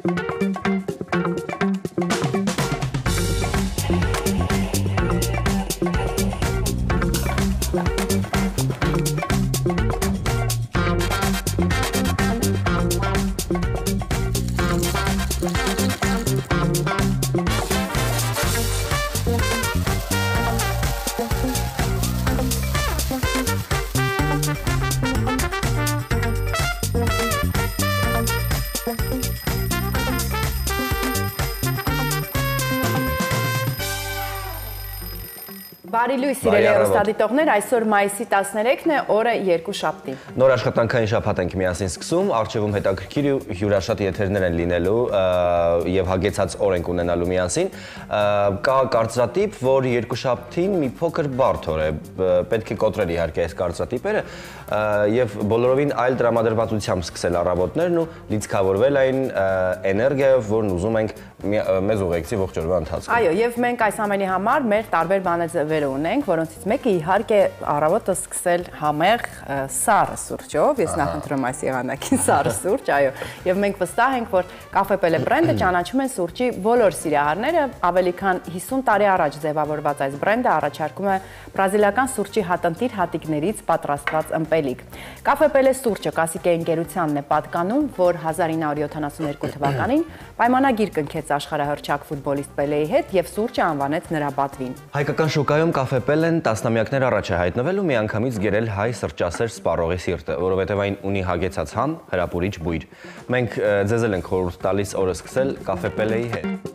Բարի լույս սիրելի հեռուստադիտողներ, այսօր մայիսի 13-ն է, օրը երկուշաբթի։ Նոր աշխատանքային շաբաթ ենք միասին սկսում, առջևում հետաքրքիր ու հյուրաշատ եթերներ են լինելու եւ հագեցած օր ենք ունենալու միասին։ Կա կարծրատիպ, որ երկուշաբթին մի փոքր բարդ օր է, պետք է կոտրել իհարկե այս կարծրատիպերը եւ բոլորովին այլ տրամադրվածությամբ սկսել առավոտներն ու լիցքավորվել այն էներգիայով, որն ուզում ենք մեզ ուղեկցի ողջ օրվա ընթացքում։ Այո, եւ մենք այս ամենի համար մեր տարբեր բանաձևեր ունենք, որոնցից մեկը իհարկե առավոտը սկսել համեղ սառը սուրճով, ես նախընտրում այս եղանակին սառը սուրճ, այո, եւ մենք վստահ ենք, որ Կաֆե Պելե բրենդը ճանաչում են սուրճի բոլոր սիրահարները, ավելի քան 50 տարի առաջ ձևավորված այս բրենդը առաջարկում է բրազիլական սուրճի հատնտիր հատիկներից պատրաստված ըմպելիք։ Կաֆե Պելե սուրճը Կասիկե ընկերությանն է պատկանում, որ 1972 թվականին պայմանագիր կնքեց աշխարհահռչակ ֆուտբոլիստ Պելեի հետ եւ սուրճը անվանեց նրա պատվին։ Հայկական շուկայում Կաֆե Պելեն տասնամյակներ առաջ է հայտնվել ու միանգամից գերել հայ սրճասեր սպառողի սիրտը, որովհետև այն ունի հագեցած համ, հրապուրիչ բույր։ Մենք ձեզ ենք խորհուրդ տալիս օրը սկսել Կաֆե Պելեի հետ։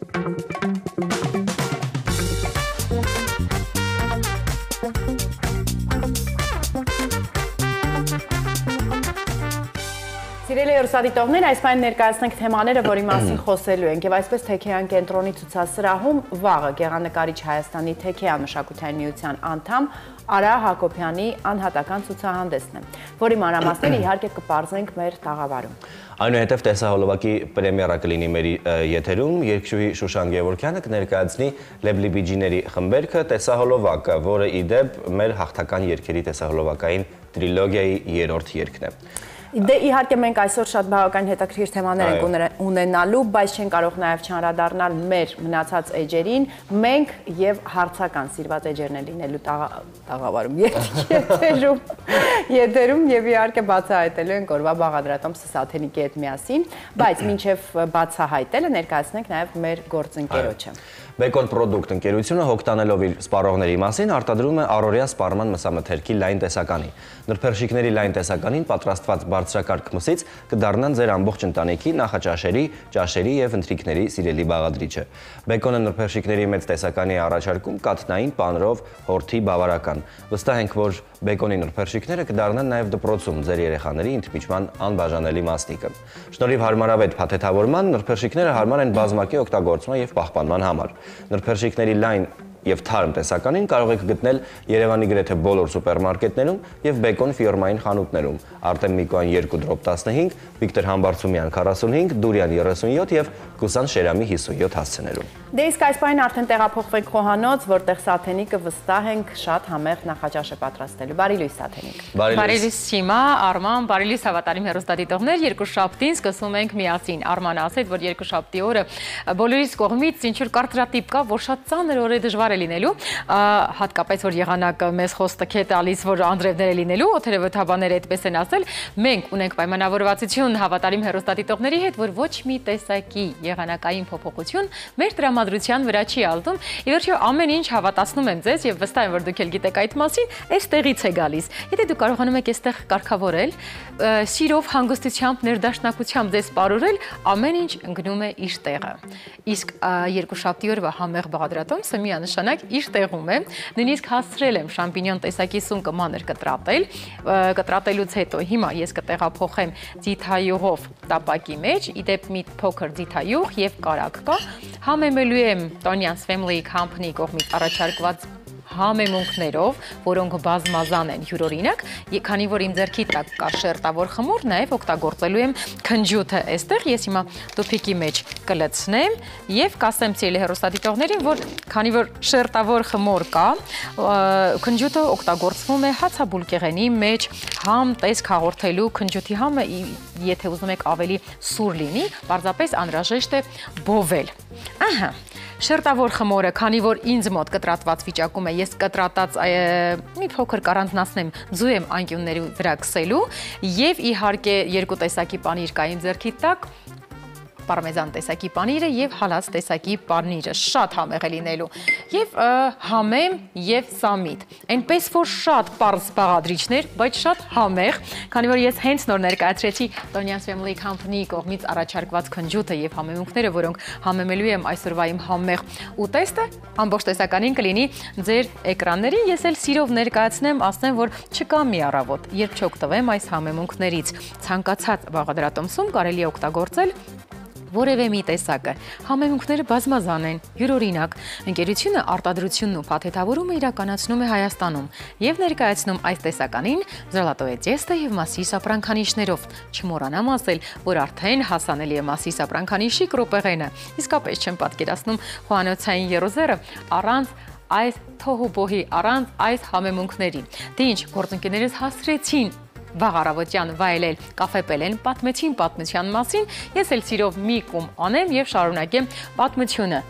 Սիրելի հեռուստադիտողներ, այս պայն ներկայացնենք թեմաները, որի մասին խոսելու ենք, եւ այսպես Թեքեյան կենտրոնի ցուցասրահում վաղը գեղանկարիչ Հայաստանի Թեքեյան մշակութային միության անդամ Արա Հակոբյանի անհատական ցուցահանդեսն է, որի մանրամասները իհարկե կպարզենք մեր տաղավարում։ Այնուհետև տեսահոլովակի պրեմիերա կլինի մեր եթերում, երգչուհի Շուշան Գևորգյանը կներկայացնի Լեբլիբիջիների խմբերքը տեսահոլովակը, որը ի դեպ մեր հաղթական երգերի տեսահոլովակային տրիլոգիայի երրորդ երգն է։ Դե իհարկե մենք այսօր շատ բավական հետաքրքիր թեմաներ ենք ունենալու, բայց չեն կարող նաև չանդրադառնալ մեր մնացած էջերին, մենք եւ հարցական սիրված էջերն են լինելու տաղավարում, եթերում եւ իհարկե բացահայտելու ենք օրվա բաղադրատոմ Սաթենիկի հետ միասին, բայց մինչեւ բացահայտելը ներկայացնենք նաև մեր գործընկերոջը։ Բեկոն Պրոդուկտ ընկերությունը հոգտանելով իր սպառողների մասին արտադրում է առօրյա սպառման մսամթերքի լայն տեսականի։ Նրբերշիկների լայն տեսականին պատրաստված բարձրակարգ մսից կդառնան ձեր ամբողջ ընտանիքի նախաճաշերի, ճաշերի եւ ընթրիքների սիրելի բաղադրիչը։ Բեկոնը նրբերշիկների մեծ տեսականի է առաջարկում կաթնային պանրով, հորթի բավարարական։ Վստահ ենք, որ բեկոնի նրբերշիկները կդառնան նաեւ դպրոցում ձեր երեխաների ընդմիջման անբաժանելի մասնիկը։ Շնորհիվ հարմարավետ փաթեթավորման նրբերշիկները հարմար են բազմակի օգտագործման եւ պահպանման համար։ Նրբերշիկների լայն եւ թարմ տեսականին կարող եք գտնել Երևանի գրեթե բոլոր սուպերմարկետներում եւ Բեկոն ֆիրմային խանութներում։ Արտեմ Միկոյան 2/15, Վիկտոր Համբարձումյան 45, Դուրյան 37 եւ Գուսան Շերամի 57 հասցեներում։ Դե իսկ այս պայն արդեն տեղափոխվենք խոհանոց, որտեղ Սաթենիկը վստահ ենք շատ համեղ նախաճաշ է պատրաստելու։ Բարի լույս Սաթենիկ։ Բարի լույս Սիմա, Արման, բարի լույս հավատարիմ հեռուստադիտողներ, երկուշաբթին սկսում ենք միասին։ Արմանը ասեց, որ երկուշաբթի օրը բոլորիս կողմից ինչ որ կարծրատիպ կա, որ շատ ծանր օր է դժվար է լինելու, հատկապես որ եղանակը մեզ խոստք է տալիս, որ անձրևներ է լինելու, օդերևութաբանները այդպես են ասել, մենք ունենք պայմանավորվածություն հավատարիմ հեռուստադիտողների հետ, որ ոչ մի տեսակի եղանակային փոփոխություն մեր տրամադրության վրա չի ալտում։ Ի վերջո ամեն ինչ հավատացնում եմ ձեզ եւ վստահ եմ, որ դուք էլ գիտեք այդ մասին, այստեղից է գալիս։ Եթե դուք կարողանում եք այստեղ կարգավորել, սիրով, հանգստությամբ, ներդաշնակությամբ ձեզ պարուրել, ամեն ինչ ընկնում է իր տեղը։ Իսկ երկուշաբթի օրվա համեղ բաղադրատոմսը միանշանակ իր տեղում է, նույնիսկ հասցրել եմ շամպինյոն տեսակի սունկը մանր կտրատել, կտրատելուց հետո հիմա ես կտեղափոխեմ ձիթայուղով տապակի մեջ, ի դեպ մի փոքր ձիթայուղ եւ կարակ կա, համեմելու եմ Tonian's Family Company կողմից առաջարկված համեմունքներով, որոնք բազմազան են յուրօրինակ, քանի որ իմ ձեռքի տակ կա շերտավոր խմոր, նաև օգտագործելու եմ քնջութը այստեղ, ես հիմա տուփիկի մեջ կլցնեմ եւ կասեմ ցելի հեռուստադիտողներին, որ քանի որ շերտավոր խմոր կա, քնջութը օգտագործվում է հացաբուլկեղենի մեջ համ տեսք հաղորդելու, քնջութի համը, եթե ուզում եք ավելի սուր լինի, պարզապես անհրաժեշտ է բովել։ Ահա, շերտավոր խմորը, քանի որ ինձ մոտ կտրատված վիճակում է, ես կտրատած մի փոքր կառանձնացնեմ, ձու եմ անկյունների վրա քսելու եւ իհարկե երկու տեսակի պանիր կա իմ ձեռքի տակ, պարմեզան տեսակի պանիրը եւ հալած տեսակի պանիրը, շատ համեղ է լինելու եւ համեմ եւ սամիտ, այնպես որ շատ պարզ բաղադրիչներ, բայց շատ համեղ, քանի որ ես հենց նոր ներկայացրեցի Tonia's Family Company կողմից առաջարկված քնջութը եւ համեմունքները, որոնք համեմելու եմ այսօրվա իմ համեղ ուտեստը, ամբողջ տեսականին կլինի ձեր էկրաններին, ես էլ սիրով ներկայացնեմ, ասեմ, որ չկա մի առավոտ, երբ չօգտվեմ այս համեմունքներից, ցանկացած բաղադրատոմսում կարելի է օգտագործել որևէ մի տեսակը, համեմունքները բազմազան են, յուրօրինակ, ընկերությունը արտադրությունն ու փաթեթավորումը իրականացնում է Հայաստանում եւ ներկայացնում այս տեսականին Zolatoe Tiesto եւ Massisa ապրանքանիշներով, չմոռանամ ասել, որ արդեն հասանելի է Massisa ապրանքանիշի կրոպեղենը, իսկապես չեմ պատկերացնում խոհանոցային եռոզերը առանց այս թոհուբոհի, առանց այս համեմունքների, դե ինչ, գործընկերներս հասրեցին վաղ առավոտյան վայելել կաֆե պելեն, պատմեցին պատմության մասին, ես էլ սիրով մի կում անեմ եւ շարունակեմ պատմությունը։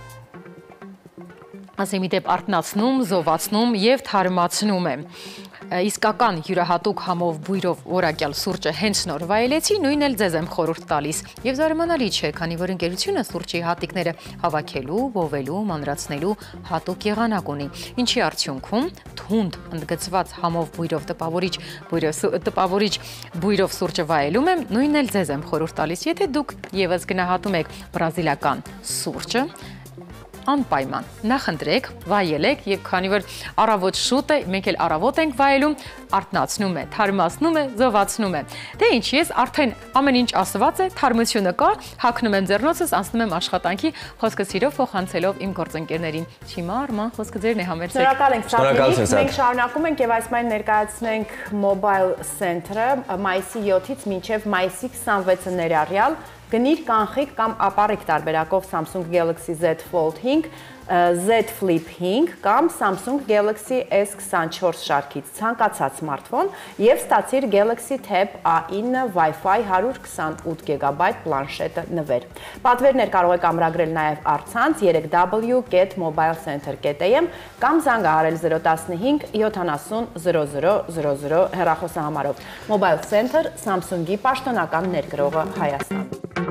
Ասեմ իդեպ արթնացնում, զովացնում եւ թարմացնում եմ։ Իսկական յուրահատուկ համով բույրով որակյալ սուրճը հենց նոր վայելեցի, նույնն էլ ձեզ եմ խորհուրդ տալիս։ Եվ զարմանալի չէ, քանի որ ընկերությունը սուրճի հատիկները հավաքելու, բովելու, մանրացնելու հատուկ եղանակ ունի, ինչի արդյունքում թունդ ընդգծված համով բույրով տպավորիչ բույրով սուրճը վայելում եմ, նույնն էլ ձեզ եմ խորհուրդ տալիս, եթե դուք եւս գնահատում եք բրազիլական սուրճը, անպայման նախընտրեք, վայելեք եւ քանի որ առավոտ շուտ է, մենք էլ առավոտ ենք վայելում, արթնացնում է, թարմացնում է, զովացնում է։ Դե ինչ, ես արդեն ամեն ինչ ասված է, թարմությունը կա, հագնում եմ ձեռնոցս, անցնում եմ աշխատանքի, խոսքը սիրով փոխանցելով իմ գործընկերներին։ Հիմա Արման, խոսքը ձերն է, համեցեք։ Շնորհակալ ենք Սաթրիկ, մենք շարունակում ենք եւ այս մայն ներկայացնենք Mobile Center-ը մայիսի 7-ից մինչեւ մայիսի 26-ը ներառյալ գնիր կանխիկ կամ ապառիկ տարբերակով Samsung Galaxy Z Fold 5, Z Flip 5 կամ Samsung Galaxy S24 շարքից ցանկացած սմարթֆոն եւ ստացիր Galaxy Tab A9 Wi-Fi 128 GB պլանշետը նվեր։ Պատվերներ կարող եք ամրագրել նաեւ առցանց 3w.mobilecenter.am կամ զանգահարել 015 70 0000 հեռախոսահամարով։ Mobile Center Samsung-ի պաշտոնական ներգրողը Հայաստան։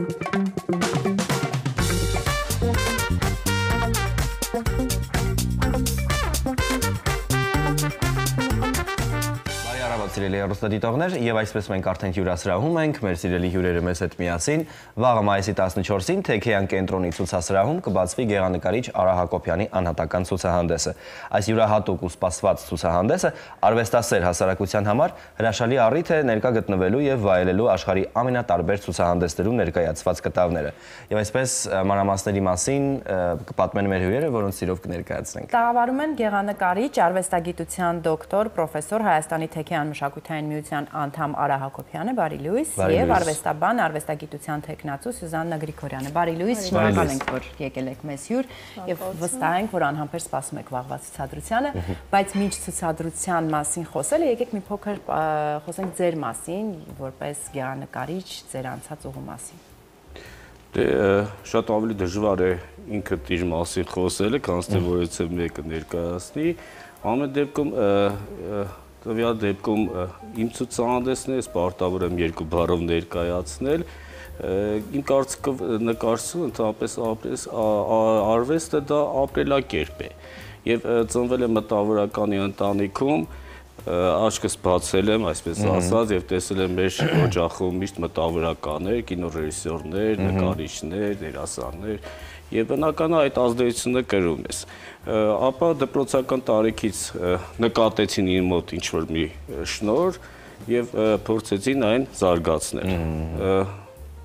Սիրելի հեռուստադիտողներ, եւ այսպես մենք արդեն հյուրասրահում ենք, մեր սիրելի հյուրերը մեզ հետ միասին, վաղը մայիսի 14-ին Թեքեյան կենտրոնի ցուցասրահում կբացվի գեղանկարիչ Արա Հակոբյանի անհատական ցուցահանդեսը։ Այս յուրահատուկ ու սպասված ցուցահանդեսը արվեստասեր հասարակության համար հրաշալի առիթ է ներկա գտնվելու եւ վայելելու աշխարհի ամենատարբեր ցուցահանդեսներում ներկայացված կտավները։ Եվ այսպես մանրամասների մասին կպատմեն մեր հյուրերը, որոնց սիրով կներկայացնենք։ Տաղավարում են գեղանկարիչ, արվեստագիտության դոկտոր, պրոֆեսոր, Հայաստանի Թեքեյան մշակութային միության անդամ Արա Հակոբյանը, բարի լույս, եւ արվեստաբան, արվեստագիտության թեկնածու Սյուզաննա Գրիգորյանը, բարի լույս, շնորհակալ ենք, որ եկել եք մեզ հյուր եւ վստահ ենք, որ անհամբեր սպասում եք վաղվա ցուցադրությանը, բայց մինչ ցուցադրության մասին խոսելը, եկեք մի փոքր խոսենք ձեր մասին, որպես գեղանկարիչ, ձեր անցած ուղու մասին։ Դե շատ ավելի դժվար է ինքդ իր մասին խոսելը, քան թե որ եթե մեկը ներկայացնի, ամեն դեպքում տվյալ դեպքում իմ ցուցահանդեսն է, պարտավոր եմ երկու բառով ներկայացնել։ Իմ կարծիքով նկարչությունը ընդհանրապես արվեստը դա ապրելակերպ է։ Եվ ծնվել եմ մտավորականի ընտանիքում, աչքս բացել եմ, այսպես ասած, եւ տեսել եմ մեր օջախում միշտ մտավորականներ, կինոռեժիսորներ, նկարիչներ, դերասաններ, եւ բնական է այդ ազդեցությունը կրում ես։ Ապա դպրոցական տարիքից նկատեցին իր մոտ ինչ-որ մի շնորհ եւ փորձեցին այն զարգացնել։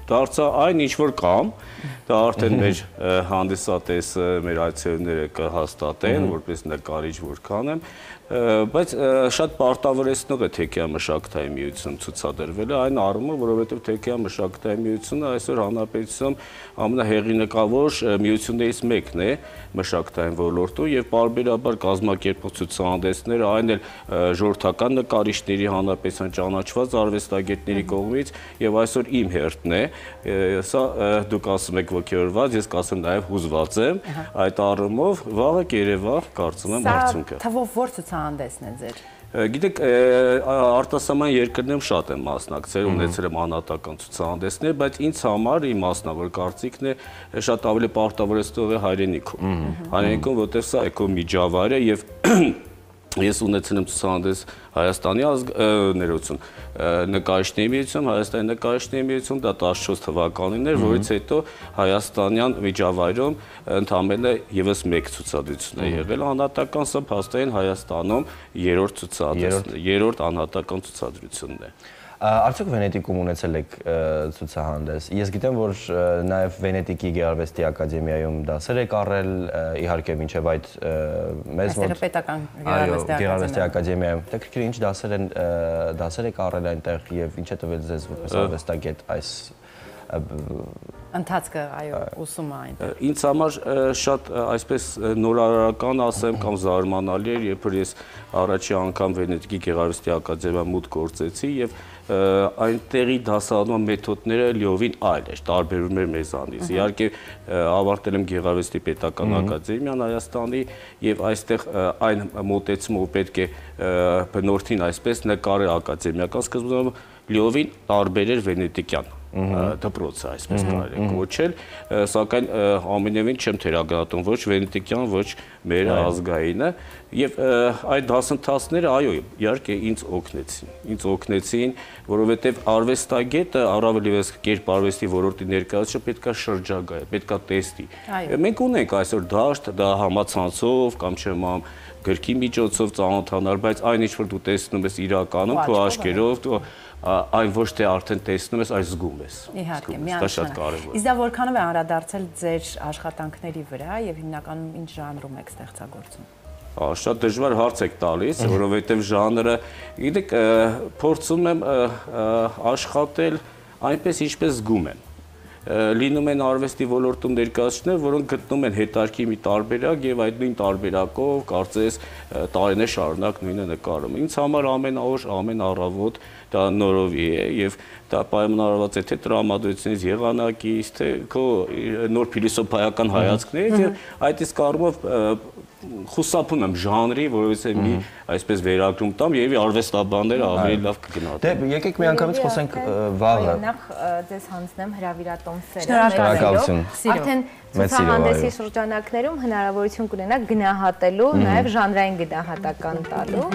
դարձա այն ինչ որ կամ, դա արդեն մեր հանդիսատեսը, մեր այցելուները կհաստատեն, որպես նկարիչ որքան եմ, բայց շատ պարտավորեցնող է Թեքիա մշակութային միություն ցուցադրվելը այն առումով, որովհետև Թեքիա մշակութային միությունը այսօր հանրապետությունում ամենահեղինակավոր միություններից մեկն է մշակութային ոլորտում եւ պարբերաբար կազմակերպող ցուցահանդեսները այն էլ ժողովրդական նկարիչների հանրապետության ճանաչված արվեստագետների կողմից եւ այսօր իմ հերթն է սա դուք ասում եք ոգեորված, ես կասեմ նաեւ հուզված եմ այդ առումով վաղը կերևա կարծում եմ արդյունքը։ Թվով որ ցուցահանդեսն է ձեր։ Գիտեք, արտասահման երկրներում շատ եմ մասնակցել, ունեցել եմ անհատական ցուցահանդեսներ, բայց ինձ համար իմ մասնավոր կարծիքն է շատ ավելի պարտավորեցնող է հայրենիքում։ Հայրենիքում, որտեղ սա էկոմիջավայր է եւ ես ունեցել եմ ցուցահանդես Հայաստանի ներողություն նկարիչների միություն, Հայաստանի նկարիչների միություն, դա 14 թվականին էր, որից հետո հայաստանյան միջավայրում ընդամենը եւս մեկ ցուցադրություն է եղել, անհատական սա փաստորեն Հայաստանում երրորդ ցուցադրությունն է, երրորդ անհատական ցուցադրությունն է։ Արդյոք Վենետիկում ունեցել եք ցուցահանդես։ Ես գիտեմ, որ նաև Վենետիկի Գեղարվեստի ակադեմիայում դասեր եք առել, իհարկե մինչև այդ մեզ մոտ պետական Գեղարվեստի ակադեմիայում։ Դե ինչ դասեր եք առել այնտեղ եւ ինչ է տվել ձեզ որպես արվեստագետ այս ընթացքը, այո, ուսումը այնտեղ։ Ինձ համար շատ այսպես նորարարական ասեմ կամ զարմանալի էր, երբ որ ես առաջի անգամ Վենետիկի Գեղարվեստի ակադեմիա մուտք գործեցի եւ այնտեղի դասավանդման մեթոդները լիովին այլ էր, տարբերում էր մեզանից։ Իհարկե ավարտել եմ Գեղարվեստի պետական ակադեմիան Հայաստանի եւ այստեղ այն մոտեցումով պետք է բնորդին այսպես նկարել ակադեմիական սկզբում լիովին տարբեր էր վենետիկյան դպրոցը, այսպես կարելի է կոչել, սակայն ամենևին չեմ թերագնահատում ոչ վենետիկյան, ոչ մեր ազգայինը եւ այդ դասընթացները այո, իհարկե ինձ օգնեցին, որովհետեւ արվեստագետը առավել եւս կերպարվեստի ոլորտի ներկայացուցիչը պետքա շրջագայ, պետքա տեսնի։ Մենք ունենք այսօր դաշտ, դա համացանցով կամ չեմ գրքի միջոցով ծանոթանալ, բայց այն ինչ որ դու տեսնում ես իրականում քո աչքերով, դու այն ոչ թե արդեն տեսնում ես, այլ զգում ես։ Իհարկե, դա շատ կարևոր է։ Իսկ դա որքանով է անդրադարձել ձեր աշխատանքների վրա եւ հիմնականում ինչ ժանրում եք ստեղծագործում։ Շատ դժվար հարց եք տալիս, որովհետեւ ժանրը, գիտեք, փորձում եմ աշխատել այնպես ինչպես զգում եմ։ Լինում են արվեստի ոլորտում ներկայացուցիչներ, որոնք գտնում են հետարքի մի տարբերակ եւ այդ նույն տարբերակով կարծես տարիներ շարունակ նույնը նկարում։ Ինձ համար ամեն օր, ամեն առավոտ դա նորովի է եւ դա պայմանավորված է թե տրամադրությունից, եղանակից, թե քո նոր փիլիսոփայական հայացքներից եւ այդ իսկ առումով խուսափում եմ ժանրի, որովհետեւ մի այսպես վերագրում տամ եւ արվեստաբանները ավելի լավ կգնահատեն։ Դե եկեք միանգամից խոսենք վաղը։ Նախ ձեզ հանձնեմ հրավիրատոմսերը։ Շնորհակալություն։ Արդեն ցուցահանդեսի շրջանակներում հնարավորություն կունենաք գնահատելու, նաեւ ժանրային գնահատական տալու։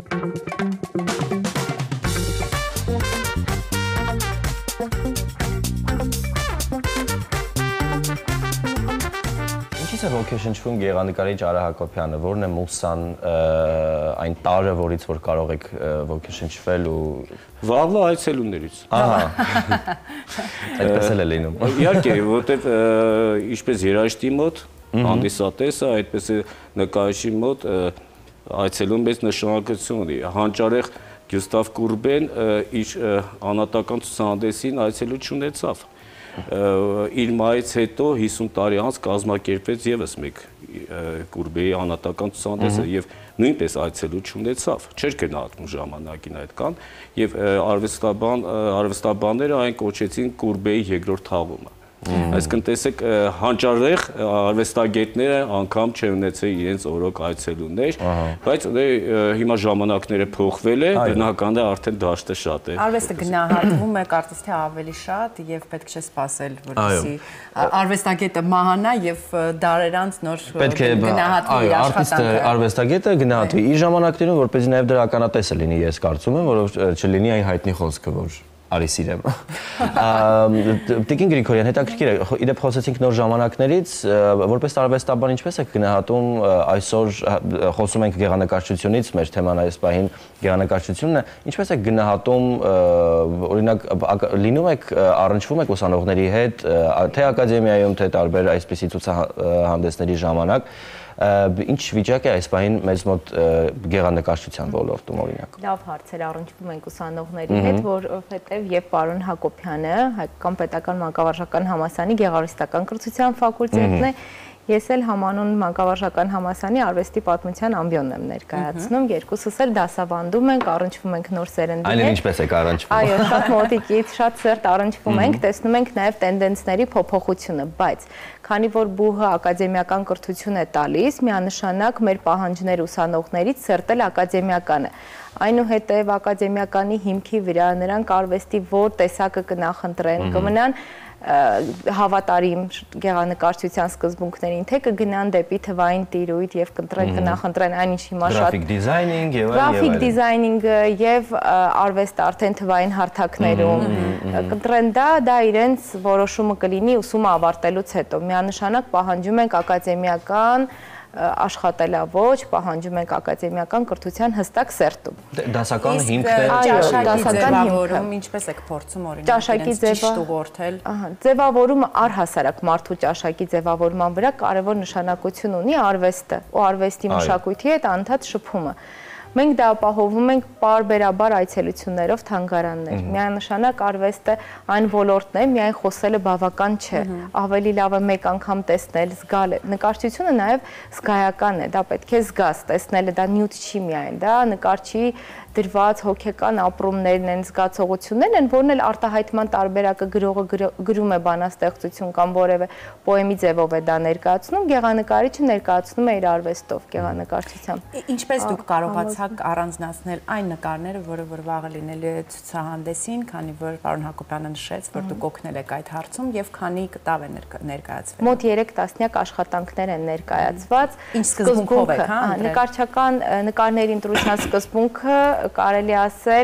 Ինչի՞ց է ոգեշնչվում գեղանկարիչ Արա Հակոբյանը, որն է մուսան, այն տարը, որից որ կարող եք ոգեշնչվել ու վաղվա այցելուներից։ Ահա։ Այդպես էլ է լինում։ Իհարկե, որտեվ ինչպես երաժշտի մոտ հանդիսատեսը, այդպես է նկարիչի մոտ այցելուն մեծ նշանակություն ունի։ Հանճարեղ Գյուստավ Կուրբեն իր անհատական ցուցահանդեսին այցելու չունեցավ։ Իր մայից հետո 50 տարի անց կազմակերպվեց եւս մեկ Կուրբեի անհատական ցուցահանդեսը եւ նույնպես այցելու չունեցավ, չէր գնահատվում ժամանակին այդ կան եւ արվեստաբանները այն կոչեցին Կուրբեի երկրորդ թաղումը։ Այսինքն տեսեք հանճարեղ արվեստագետները անգամ չեն ունեցել իրենց օրոք այցելուներ, բայց հիմա ժամանակները փոխվել է, բնականաբար արդեն դաշտը շատ է։ Արվեստը գնահատվում է կարծես թե ավելի շատ եւ պետք չէ սпасել, որպեսզի արվեստագետը մահանա եւ դարեր անց նոր գնահատվի իր աշխատանքը։ Արվեստագետը գնահատվի իր ժամանակներում, որպեսզի նաեւ դրականատեսը լինի, ես կարծում եմ, որով չլինի այն հայտնի խոսքը, որ Արի սիրեմ։ Տիկին Գրիգորյան, հետաքրքիր է, իդեպ խոսեցինք նոր ժամանակներից, որպես արվեստաբան ինչպես եք գնահատում այսօր խոսում ենք գեղանկարչությունից, մեր թեման այս պահին գեղանկարչությունն է, ինչպես եք գնահատում, օրինակ լինում եք առնչվում եք ուսանողների հետ, թե ակադեմիայում, թե տարբեր այսպիսի ցուցահանդեսների ժամանակ, ինչ վիճակ է այս պահին մեզ մոտ գեղանկարչության ոլորտում օրինակ։ Լավ հարց էր, առնչվում ենք ուսանողների հետ, որովհետև եւ պարոն Հակոբյանը, Հայկական պետական մանկավարժական համալսարանի գեղարվեստական կրթության ֆակուլտետն է, ես էլ համանուն մանկավարժական համալսարանի արվեստի պատմության ամբիոնն եմ ներկայացնում, երկուսս էլ դասավանդում ենք, առնչվում ենք նոր սերնդի հետ։ Այլև ինչպես եք առնչվում։ Այո, շատ մոտիկից, շատ սերտ առնչվում ենք, տեսնում ենք նաև տենդենսների փոփոխությունը, բայց քանի որ բուհը ակադեմիական կրթություն է տալիս, միանշանակ մեր պահանջներ ուսանողներից սերտել ակադեմիական է։ Այնուհետև ակադեմիականի հիմքի վրա նրանք արվեստի որ տեսակը կնախընտրեն, կմնան հավատարիմ գեղանկարչության սկզբունքներին, թե կգնան դեպի թվային տիրույթ եւ կնախընտրեն այն ինչ հիմա շատ գրաֆիկ դիզայնինգ եւ գրաֆիկ դիզայնինգը եւ արվեստը արդեն թվային հարթակներում կընտրեն դա իրենց որոշումը կլինի ուսումը ավարտելուց հետո միանշանակ պահանջում ենք ակադեմիական աշխատելավոճ, պահանջում ենք ակադեմիական կրթության հստակ սերտում։ Դասական հիմքն է, ճաշակի ձևավորում, ինչպես եք փորձում օրինակ իրենց ճիշտ ուղղորդել։ Ձևավորումը առհասարակ մարդու ճաշակի ձևավորման վրա կարևոր նշանակություն ունի արվեստը ու արվեստի մշակույթի հետ անդադ շփումը։ Մենք դա ապահովում ենք պարբերաբար այցելություններով թանգարաններ։ Միանշանակ արվեստը այն ոլորտն է, միայն խոսելը բավական չէ։ Ավելի լավ է մեկ անգամ տեսնել, զգալ։ Նկարչությունը նաև զգայական է, դա պետք է զգաս, տեսնելը դա նյութ չի միայն, դա նկարչի դրված հոգեկան ապրումներն են, զգացողություններն են, որն էլ արտահայտման տարբերակը գրողը գրում է բանաստեղծություն կամ որևէ պոեմի ձևով է դա ներկայացնում, գեղանկարիչը ներկայացնում է իր արվեստով, գեղանկարչությամբ։ Ինչպես դուք կարողացաք առանձնացնել այն նկարները, որը որ վաղը լինելու է ցուցահանդեսին, քանի որ պարոն Հակոբյանը նշեց, որ դուք օգնել եք այդ հարցում եւ քանի կտավ է ներկայացվել։ Մոտ 3 տասնյակ աշխատանքներ են ներկայացված։ Ինչ սկզբունքով եք, հա? Նկարչական նկարների ընտրության սկզբունքը կարելի ասել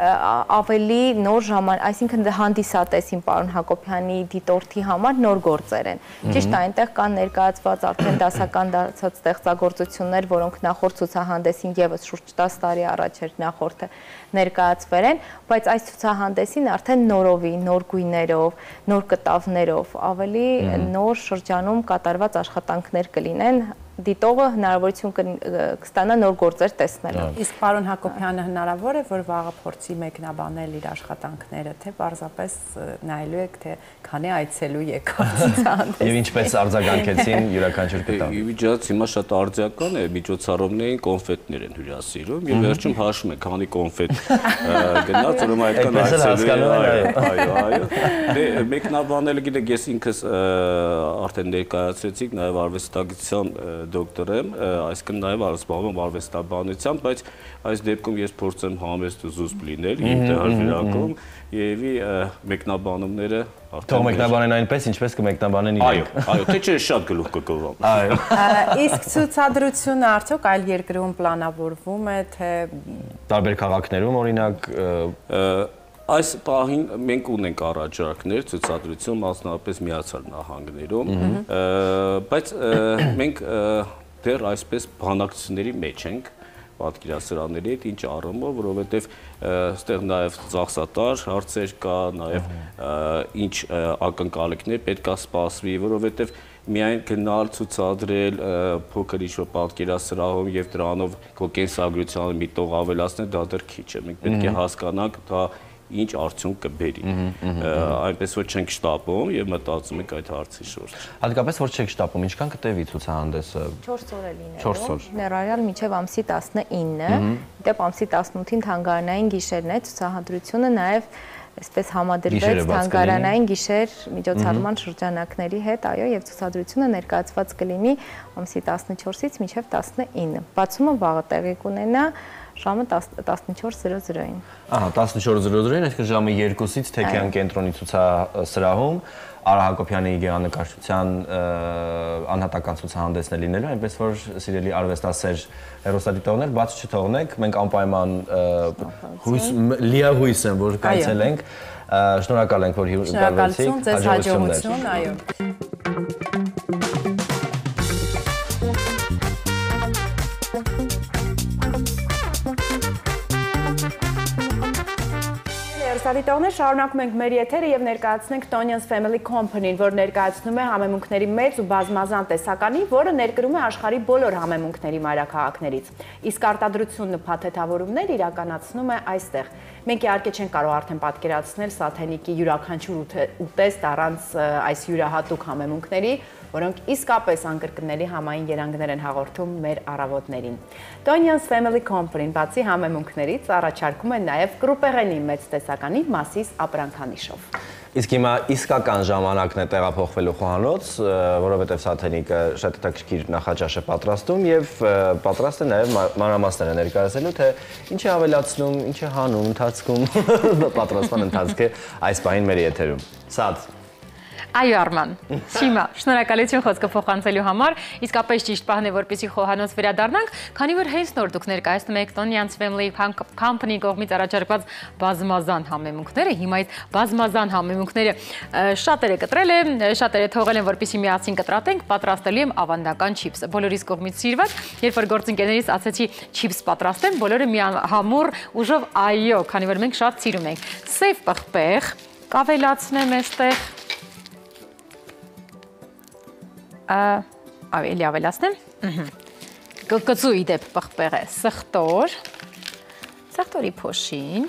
ավելի նոր ժամանակ, այսինքն հանդիսատեսին պարոն Հակոբյանի դիտորդի համար նոր գործեր են։ Ճիշտ է, այնտեղ կան ներկայացված արդեն դասական դարձած ստեղծագործություններ, որոնք նախորդ ցուցահանդեսին եւս շուրջ 10 տարի առաջ էր նախորդը ներկայացվել են, բայց այս ցուցահանդեսին արդեն նորովի, նոր գույներով, նոր կտավներով, ավելի նոր շրջանում կատարված աշխատանքներ կլինեն դիտողը հնարավորություն կստանա նոր գործեր տեսնելու։ Իսկ պարոն Հակոբյանը հնարավոր է, որ վաղը փորձի մեկնաբանել իր աշխատանքները, թե պարզապես նայելու եք, թե քանի այցելու եկավ ցուցահանդես։ Եվ ինչպես արձագանքեցին յուրաքանչյուր կտավ։ Իվիճած հիմա շատ արձիական է, միջոցառումներին կոնֆետներ են հյուրասիրում եւ վերջում հաշվում է, քանի կոնֆետ գնաց, ուրեմն այդքան այցելու է։ Այո։ Դե մեկնաբանելը գիտեք, ես ինքս արդեն ներկայացրեցի նաեւ արվեստագիտության դոկտոր եմ, այսինքն նաև զբաղվում եմ արվեստաբանությամբ, բայց այս դեպքում ես փորձեմ համեստ ու զուսպ լինել, ինտերվյուրակում եւ մեկնաբանումները Թող մեկնաբանեն այնպես, ինչպես կմեկնաբանեն իրենք։ Այո, թե չէ շատ գլուխ կկլվամ։ Այո։ Իսկ ցուցադրությունը արդյոք այլ երկրում պլանավորվում է, թե տարբեր քաղաքներում օրինակ Այս պահին մենք ունենք առաջարկներ ցուցադրություն մասնավորապես Միացյալ Նահանգներում, բայց մենք դեռ այսպես բանակցությունների մեջ ենք պատկերասրահների հետ, ինչ առումով, որովհետև այստեղ նաև ծախսատար հարցեր կա, նաև ինչ ակնկալիքներ պետք է սպասվի, որովհետև միայն գնալ ցուցադրել փոքր ինչ-որ պատկերասրահում եւ դրանով կենսագրությանը մի տող ավելացնել, դա դեռ քիչ է։ Մենք պետք է հասկանանք դա ինչ արդյունք կբերի։ Այնպես որ չենք շտապում եւ մտածում ենք այդ հարցի շուրջ։ Հատկապես որ չեք շտապում, ինչքան կտևի ցուցահանդեսը։ 4 օր է լինելու։ 4 օր։ Ներառյալ մինչև ամսի 19-ը, դեպ ամսի 18-ին թանգարանային գիշերն է, ցուցահանդրությունը նաեւ այսպես համադրվեց թանգարանային գիշեր միջոցառման շրջանակների հետ, այո, եւ ցուցադրությունը ներկայացված կլինի ամսի 14-ից մինչև 19։ Բացումը վաղը տեղի կունենա ժամը 14:00-ին։ Ահա, 14:00-ին, այսինքն ժամը 2-ից Թեքյան կենտրոնի ցուցասրահում Արա Հակոբյանի գեղանկարչության անհատական ցուցահանդեսն է լինելու, այնպես որ սիրելի արվեստասեր հեռուստադիտողներ, բաց չթողնեք, մենք անպայման լիահույս եմ, որ կայցելենք, շնորհակալ ենք, որ հյուրընկալվեցիք, հաջողություն, այո։ Դիտողներ, շարունակում ենք մեր եթերը եւ ներկայացնենք Tonian's Family Company-ն, որ ներկայացնում է համեմունքների մեծ ու բազմազան տեսականի, որը ներկրում է աշխարհի բոլոր համեմունքների մայրաքաղաքներից։ Իսկ արտադրությունն ու փաթեթավորումներ իրականացնում է այստեղ։ Մենք իհարկե չենք կարող արդեն պատկերացնել Սաթենիկի յուրաքանչյուր ուտեստ առանց այս յուրահատուկ համեմունքների, որոնք իսկապես անկրկնելի համային երանգներ են հաղորդում մեր առավոտներին։ Tonian's Family Company-ն բացի համեմունքներից առաջարկում է նաև կրուպեղենի մեծ տեսականի Մասիս ապրանքանիշով։ Իսկ հիմա իսկական ժամանակն է տեղափոխվելու խոհանոց, որովհետև Սաթենիկը շատ հետաքրքիր նախաճաշ է պատրաստում եւ պատրաստ է նաև մանրամասները ներկայացնելու, թե ինչ է ավելացնում, ինչ է հանում ընթացքում պատրաստման ընթացքը այս պահին մեր եթերում։ Սաթ Այո Արման, Շիմա, շնորհակալություն խոսքը փոխանցելու համար, իսկապես ճիշտ պահն է, որպեսզի խոհանոց վերադառնանք, քանի որ հենց նոր դուք ներկայացնում եք Tonian's Family Company կողմից առաջարկված բազմազան համեմունքները, հիմա այդ բազմազան համեմունքները շատերը կտրել է, շատերը թողել են, որպեսզի միասին կտրատենք, պատրաստելու եմ ավանդական չիփսը, բոլորիս կողմից սիրված, երբ որ գործընկերներից ասացի չիփս պատրաստեմ, բոլորը միահամուռ ուժով այո, քանի որ մենք շատ սիրում ենք։ Սև պղպեղ, կավելացնեմ այստեղ ավելի ավելացնեմ, կծու իդեպ պղպեղ է, սխտորի փոշին,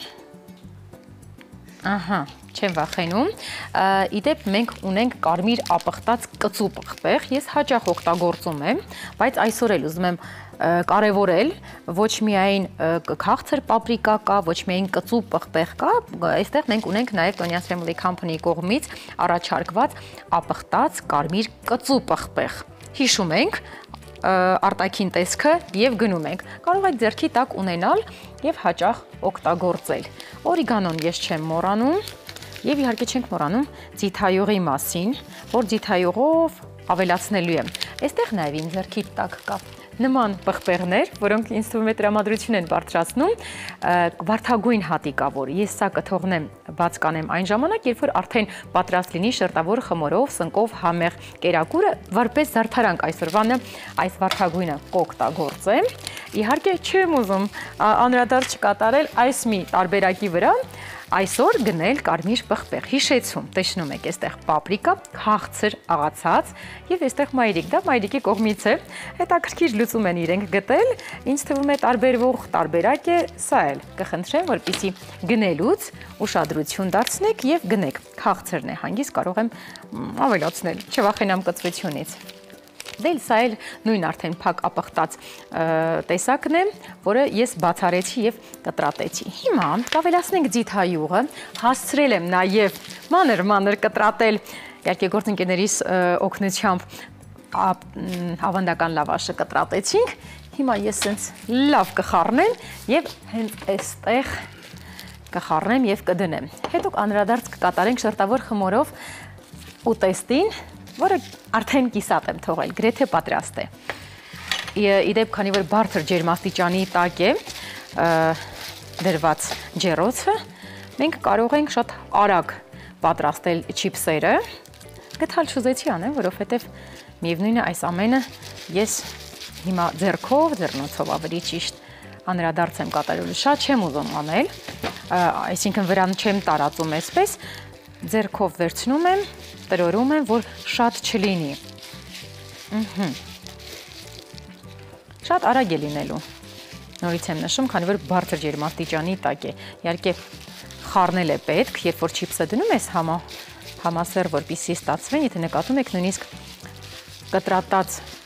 չեմ վախենում, իդեպ մենք ունենք կարմիր ապխտած կծու պղպեղ, ես հաճախ օգտագործում եմ, բայց այսօր էլ ուզում եմ կարևորել, ոչ միայն քաղցր պապրիկա կա, ոչ միայն կծու պղպեղ կա, այստեղ մենք ունենք նաև Tonian's Family Company կողմից առաջարկված ապխտած կարմիր կծու պղպեղ։ Հիշում ենք արտաքին տեսքը եւ գնում ենք։ Կարող եք ձեռքի տակ ունենալ եւ հաճախ օգտագործել։ Օրիգանոն ես չեմ մոռանում եւ իհարկե չենք մոռանում ձիթայուղի մասին, որ ձիթայուղով ավելացնելու եմ։ Այստեղ նաև իմ ձեռքի տակ կա նման պղպեղներ, որոնք ինձ թվում է տրամադրություն են բարձրացնում, վարդագույն հատիկավոր, ես սա կթողնեմ բաց կանեմ այն ժամանակ, երբ որ արդեն պատրաստ լինի շերտավոր խմորով, սնկով համեղ կերակուրը, որպես զարդարանք այսօրվանը այս վարդագույնը կօգտագործեմ։ Իհարկե չեմ ուզում անդրադարձ չկատարել այս մի տարբերակի վրա, այսօր գնել կարմիր պղպեղ, հիշեցում, տեսնում եք, այստեղ պապրիկա, քաղցր աղացած եւ այստեղ մայրիկ, դա մայրիկի կողմից է, հետաքրքիր լուծում են իրենք գտել, ինձ թվում է տարբերվող տարբերակ է, սա էլ կխնդրեմ, որպեսզի գնելուց ուշադրություն դարձնեք եւ գնեք, քաղցրն է հանգիստ, կարող եմ ավելացնել, չվախենամ կծվությունից։ Դել սա էլ նույն արդեն փակ ապխտած տեսակն է, որը ես բացարեցի եւ կտրատեցի։ Հիմա կավելացնենք ձիթայուղը, հասցրել եմ նաեւ մանր կտրատել, իհարկե գործընկերներիս օգնությամբ ավանդական լավաշը կտրատեցինք։ Հիմա ես սենց լավ կխառնեմ եւ հենց այստեղ կխառնեմ եւ կդնեմ։ Հետո անդրադարձ կկատարենք շերտավոր խմորով ուտեստին, որը արդեն կիսատ եմ թողել, գրեթե պատրաստ է։ Իդեպ, քանի որ բարձր ջերմաստիճանի տակ է դրված ջեռոցը, մենք կարող ենք շատ արագ պատրաստել չիփսերը։ Գտալ չուզեցի անեմ, որովհետև միևնույնը այս ամենը ես հիմա ձեռքով, ձեռնոցով ավելի ճիշտ անդրադարձ եմ կատարելու, շատ չեմ ուզում անել, այսինքն վրան չեմ տարածում այսպես, ձեռքով վերցնում եմ, տրորում եմ, որ շատ չլինի։ Շատ արագ է լինելու։ Նորից եմ նշում, քանի որ բարձր ջերմաստիճանի տակ է։ Իհարկե խառնել է պետք, երբ որ չիփսը դնում ես համասեռ, որպեսզի ստացվեն, եթե նկատում եք, նույնիսկ կտրատած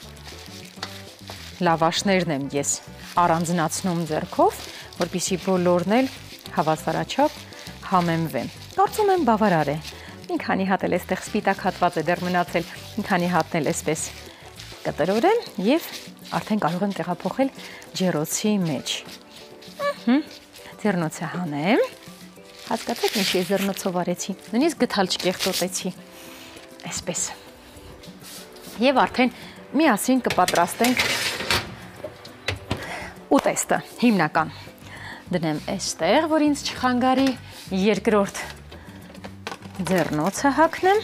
լավաշներն եմ ես առանձնացնում ձեռքով, որպեսզի բոլորն էլ հավասարաչափ համեմվեն։ Կարծում եմ բավարար է։ Մի քանի հատ էլ այստեղ սպիտակ հատված է դեռ մնացել, մի քանի հատն էլ այսպես կտրորեմ եւ արդեն կարող եմ տեղափոխել ջեռոցի մեջ։ Ձեռնոցը հանեմ։ Հասկացեք ինչ ես ձեռնոցով արեցի։ Նույնիսկ գդալ չկեղտոտեցի։ Այսպես։ Եվ արդեն միասին կպատրաստենք ուտեստը, հիմնական։ Դնեմ այստեղ, որ ինձ չխանգարի, երկրորդ ձեռնոցը հագնեմ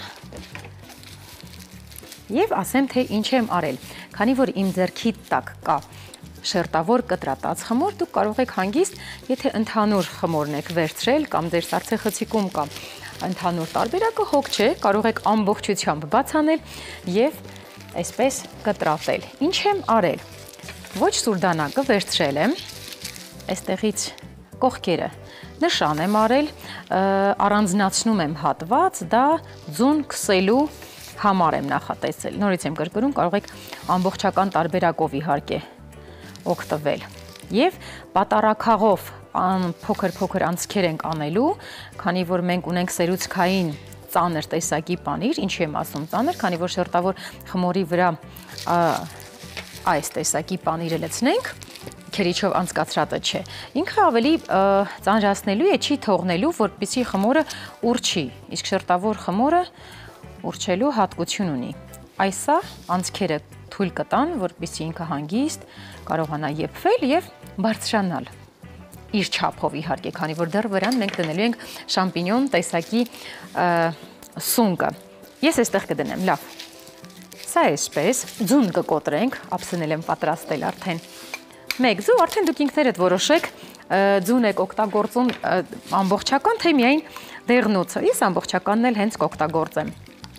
եւ ասեմ, թե ինչ եմ արել։ Քանի որ իմ ձեռքի տակ կա շերտավոր կտրատած խմոր, դուք կարող եք հանգիստ, եթե ընդհանուր խմորն եք վերցրել կամ ձեր սառցեխցիկում կա ընդհանուր տարբերակը, հոգ չէ, կարող եք ամբողջությամբ բաց անել եւ այսպես կտրատել։ Ինչ եմ արել։ Ոչ սուրդանակը վերցրել եմ, այստեղից կողքերը նշան եմ արել, առանձնացնում եմ հատված, դա ձուն քսելու համար եմ նախատեսել։ Նորից եմ կրկնում, կարող եք ամբողջական տարբերակով իհարկե օգտվել։ Եվ պատարակաղով փոքր-փոքր անցքեր ենք անելու, քանի որ մենք ունենք սերուցքային ծանր տեսակի պանիր, ինչի եմ ասում ծանր, քանի որ շերտավոր խմորի վրա այս տեսակի պանիրը լցնենք, քերիչով անցկացրատը չէ։ Ինքը ավելի ծանրացնելու է, չի թողնելու, որպեսզի խմորը ուռչի, իսկ շերտավոր խմորը ուռչելու հատկություն ունի։ Այսա անցքերը թույլ կտան, որպեսզի ինքը հանգիստ կարողանա եփվել եւ բարձրանալ իր չափով իհարկե, քանի որ դեռ վրան մենք դնելու ենք շամպինյոն տեսակի սունկը։ Ես այստեղ կդնեմ, լավ։ Սա էսպես, ձուն կկոտրենք, ափսնել եմ պատրաստել արդեն։ Մեկ ձու, արդեն դուք ինքներդ որոշեք, ձուն եք օգտագործում ամբողջական, թե միայն դեղնոցը։ Ես ամբողջականն էլ հենց կօգտագործեմ։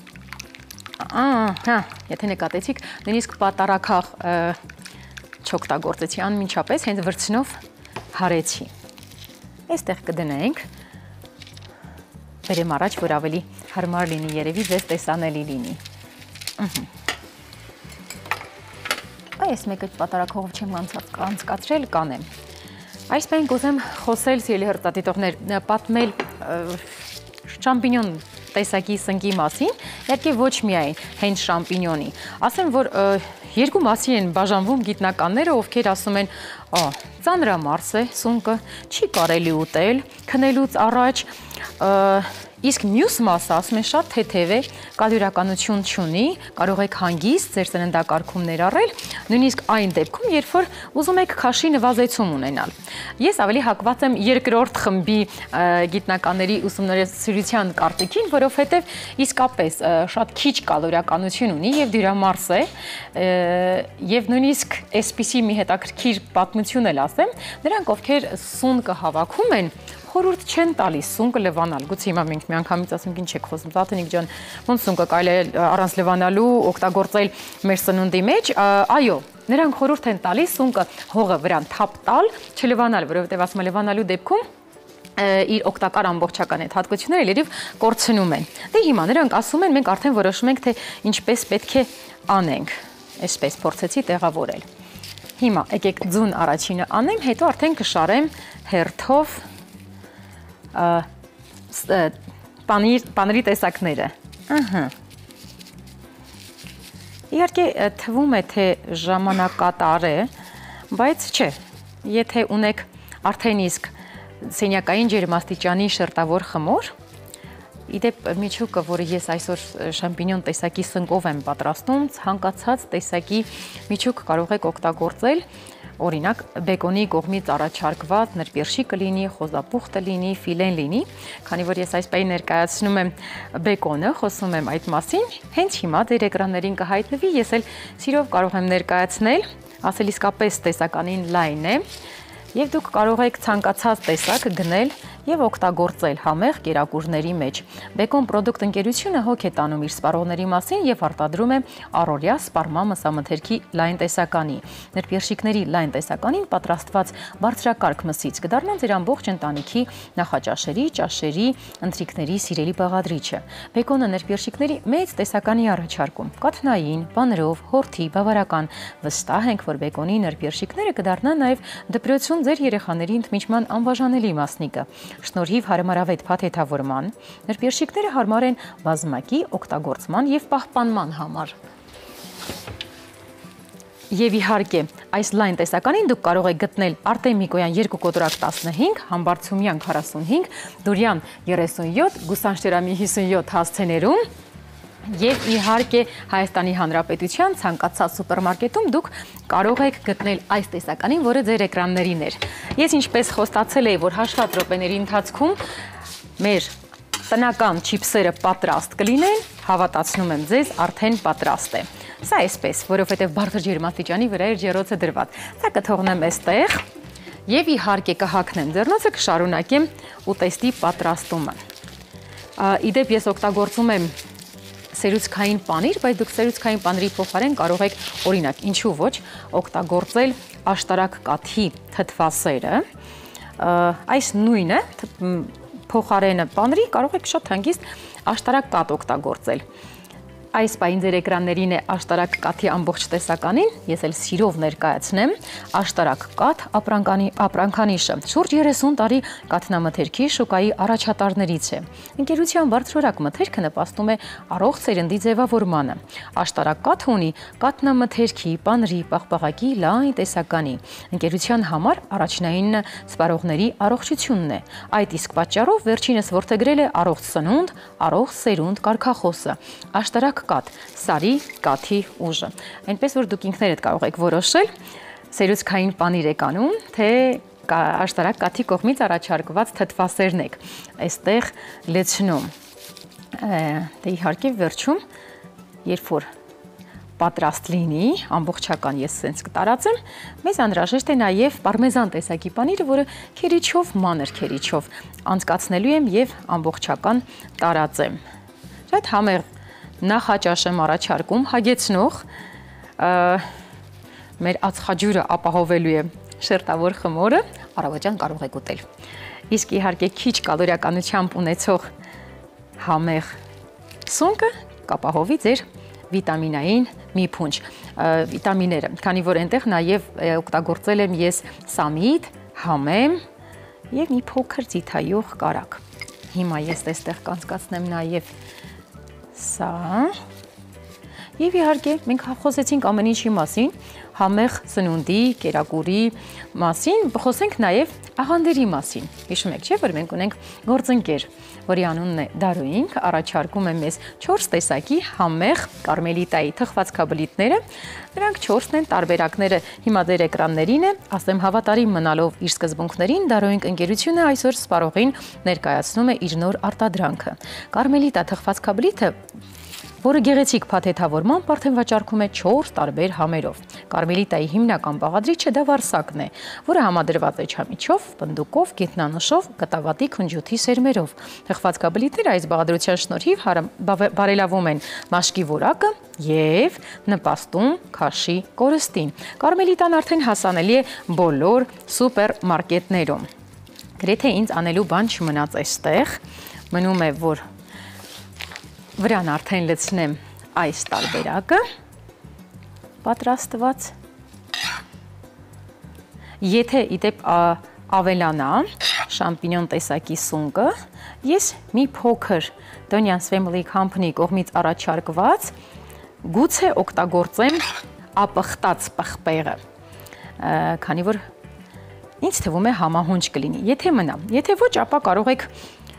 Հա, եթե նկատեցիք, նույնիսկ պատարակաղ չօգտագործեցի, անմիջապես հենց վրձնով հարեցի։ Այստեղ կդնենք, բերեմ առաջ, որ ավելի հարմար լինի, երևի ձեզ տեսանելի լինի։ Այս մեկը պատարակողով չեմ անցկացրել, կանեմ։ Այս մենք ուզեմ խոսել, սիրելի հեռուստադիտողներ, պատմել շամպինյոն տեսակի սնկի մասին, իհարկե ոչ միայն հենց շամպինյոնի։ Ասեմ, որ երկու մասի են բաժանվում գիտնականները, ովքեր ասում են, ծանրամարս է սունկը, չի կարելի ուտել, քնելուց առաջ, իսկ մյուս մասը ասում են շատ թեթև է, կալորիականություն չունի, կարող եք հանգիստ ձեր սննդակարգում ներառել, նույնիսկ այն դեպքում, երբ որ ուզում եք քաշի նվազեցում ունենալ։ Ես ավելի հակված եմ երկրորդ խմբի գիտնականների ուսումնասիրության կարծիքին, որովհետև իսկապես շատ քիչ կալորիականություն ունի եւ դյուրամարս է, եւ նույնիսկ այսպիսի մի հետաքրքիր պատմություն էլ ասեմ, նրանք ովքեր սունկը հավաքում են, խորհուրդ չեն տալիս սունկը լվանալ։ Գուցե հիմա մենք միանգամից ասենք ինչ եք խոսում, Զաթենիկ ջան, ոնց սունկը կարելի է առանց լվանալու օգտագործել մեր սնունդի մեջ։ Այո, նրանք խորհուրդ են տալիս սունկը հողը վրան թափ տալ, չլվանալ, որովհետև ասում են լվանալու դեպքում իր օգտակար ամբողջական այդ հատկությունները լրիվ կորցնում են։ Դե հիմա նրանք ասում են, մենք արդեն որոշում ենք, թե ինչպես պետք է անենք։ Այսպես փորձեցի տեղավորել։ Հիմա եկեք ձուն առաջինը անեմ, հետո արդեն կշարեմ հերթով պանիրի տեսակները։ Իհարկե թվում է, թե ժամանակատար է, բայց չէ, եթե ունեք արդեն իսկ սենյակային ջերմաստիճանի շերտավոր խմոր, իդեպ միջուկը, որը ես այսօր շամպինյոն տեսակի սնկով եմ պատրաստում, ցանկացած տեսակի միջուկ կարող եք օգտագործել, օրինակ բեկոնի կողմից առաջարկված նրբերշի կլինի, խոզապուխտը լինի, ֆիլեն լինի, քանի որ ես այսպես ներկայացնում եմ բեկոնը, խոսում եմ այդ մասին, հենց հիմա ձեր էկրաններին կհայտնվի, ես էլ սիրով կարող եմ ներկայացնել, ասել իսկապես տեսականին լայն է, եւ դուք կարող եք ցանկացած տեսակ գնել եւ օգտագործել համեղ կերակուրների մեջ։ Բեկոն պրոդուկտ ընկերությունը հոգ է տանում իր սպառողների մասին եւ արտադրում է առօրյա սպառման մսամթերքի լայն տեսականի։ Նրբերշիկների լայն տեսականին պատրաստված բարձրակարգ մսից կդառնան ձեր ամբողջ ընտանիքի նախաճաշերի, ճաշերի, ընթրիքների սիրելի բաղադրիչը։ Բեկոնը նրբերշիկների մեծ տեսականի առաջարկում, կաթնային, բանրով, հորթի, բավարարական։ Վստահ ենք, որ բեկոնի նրբերշիկները կդառնան նաեւ դպրոցում ձեր երեխաների ընդմիջման անբաժանելի մասնիկը։ Շնորհիվ հարմարավետ փաթեթավորման, նրբերշիկները հարմար են բազմակի օգտագործման եւ պահպանման համար։ Եվ իհարկե, այս լայն տեսականին դուք կարող եք գտնել Արտեմ Միկոյան 2 կոտրակ 15, Համբարձումյան 45, Դուրյան 37, Գուսանշտերամի 57 հասցեներում եւ իհարկե Հայաստանի Հանրապետության ցանկացած սուպերմարկետում դուք կարող եք գտնել այս տեսականին, որը ձեր էկրաններին էր։ Ես ինչպես խոստացել էի, որ հաշված րոպեների ընթացքում մեր տնական չիպսերը պատրաստ կլինեն, հավատացնում եմ ձեզ, արդեն պատրաստ է։ Սա այսպես, որովհետև բարձր ջերմաստիճանի վրա էր ջեռոցը դրված։ Սա կթողնեմ այստեղ եւ իհարկե կհագնեմ ձեռնոցը, կշարունակեմ ուտեստի պատրաստումը։ Իդեպ ես օգտագործում եմ սերուցքային պանիր, բայց դուք սերուցքային պանիրի փոխարեն կարող եք, օրինակ, ինչու ոչ, օգտագործել աշտարակ կաթի թթվասերը։ Այս նույնը փոխարենը պանիրի կարող եք շատ հանգիստ աշտարակ կաթ օգտագործել։ Այս պահին ձեր էկրաններին է աշտարակ կաթի ամբողջ տեսականին, ես էլ սիրով ներկայացնեմ, աշտարակ կաթ ապրանքանիշը, շուրջ 30 տարի կաթնամթերքի շուկայի առաջատարներից է։ Ընկերության բարձրորակ մթերքը նպաստում է առողջ սերնդի ձևավորմանը։ Աշտարակ կաթը ունի կաթնամթերքի, պանրի, պաղպաղակի լայն տեսականի։ Ընկերության համար առաջնայինը սպառողների առողջությունն է։ Այդ իսկ պատճառով վերջինս որդեգրել է առողջ սնունդ, առողջ սերունդ կարգախոսը։ Աշտարակ կաթ, սարի կաթի ուժը։ Այնպես որ դուք ինքներդ կարող եք որոշել սերուցքային պանիր եք անում, թե աշտարակ կաթի կողմից առաջարկված թթվասերն եք այստեղ լցնում։ Դե իհարկե վերջում, երբ որ պատրաստ լինի, ամբողջական ես սենց կտարածեմ, մեզ անհրաժեշտ է նաև պարմեզան տեսակի պանիրը, որը քերիչով, մանր քերիչով անցկացնելու եմ եւ ամբողջական տարածեմ։ Շատ համեղ նախաճաշ եմ առաջարկում, հագեցնող, մեր ածխաջուրը ապահովելու է շերտավոր խմորը, առավոտյան կարող եք ուտել։ Իսկ իհարկե քիչ կալորիականությամբ ունեցող համեղ սունկը կապահովի ձեր վիտամինային մի փունջ, վիտամինները, քանի որ այնտեղ նաև օգտագործել եմ ես սամիտ, համեմ եւ մի փոքր ձիթայող կարակ։ Հիմա ես այստեղ կանցկացնեմ նաև սա եւ իհարկե մենք խոսեցինք ամեն ինչի մասին, համեղ սնունդի, կերակուրի մասին, խոսենք նաև աղանդերի մասին։ Հիշում եք, չէ՞, որ մենք ունենք գործընկեր, որի անունն է Դարուինք, առաջարկում է մեզ 4 տեսակի համեղ կարմելիտայի թխվածքաբլիթները։ Նրանք 4-ն են, տարբերակները հիմա ձեր էկրաններին է, ասեմ հավատարիմ մնալով իր սկզբունքներին, Դարուինք ընկերությունը այսօր սպառողին ներկայացնում է իր նոր արտադրանքը։ Կարմելիտա թխվածքաբլիթը, որը գեղեցիկ փաթեթավորմամբ արդեն վաճառքում է 4 տարբեր համերով։ Կարմելիտայի հիմնական բաղադրիչը դա վարսակն է, որը համադրված է չամիչով, պնդուկով, գետնանշով, կտավատի քնջութի սերմերով։ Թխվածքաբլիթները այս բաղադրության շնորհիվ բարելավում են մաշկի որակը եւ նպաստում քաշի կորստին։ Կարմելիտան արդեն հասանելի է բոլոր սուպերմարկետներում։ Գրեթե ինձ անելու բան չմնաց այստեղ, մնում է որ վրան արդեն լցնեմ այս տարբերակը, պատրաստված, եթե իդեպ ավելանա շամպինյոն տեսակի սունկը, ես մի փոքր Donyan's Family Company կողմից առաջարկված գուցե օգտագործեմ ապխտած պղպեղը, քանի որ ինձ թվում է համահունչ կլինի, եթե մնա, եթե ոչ, ապա կարող եք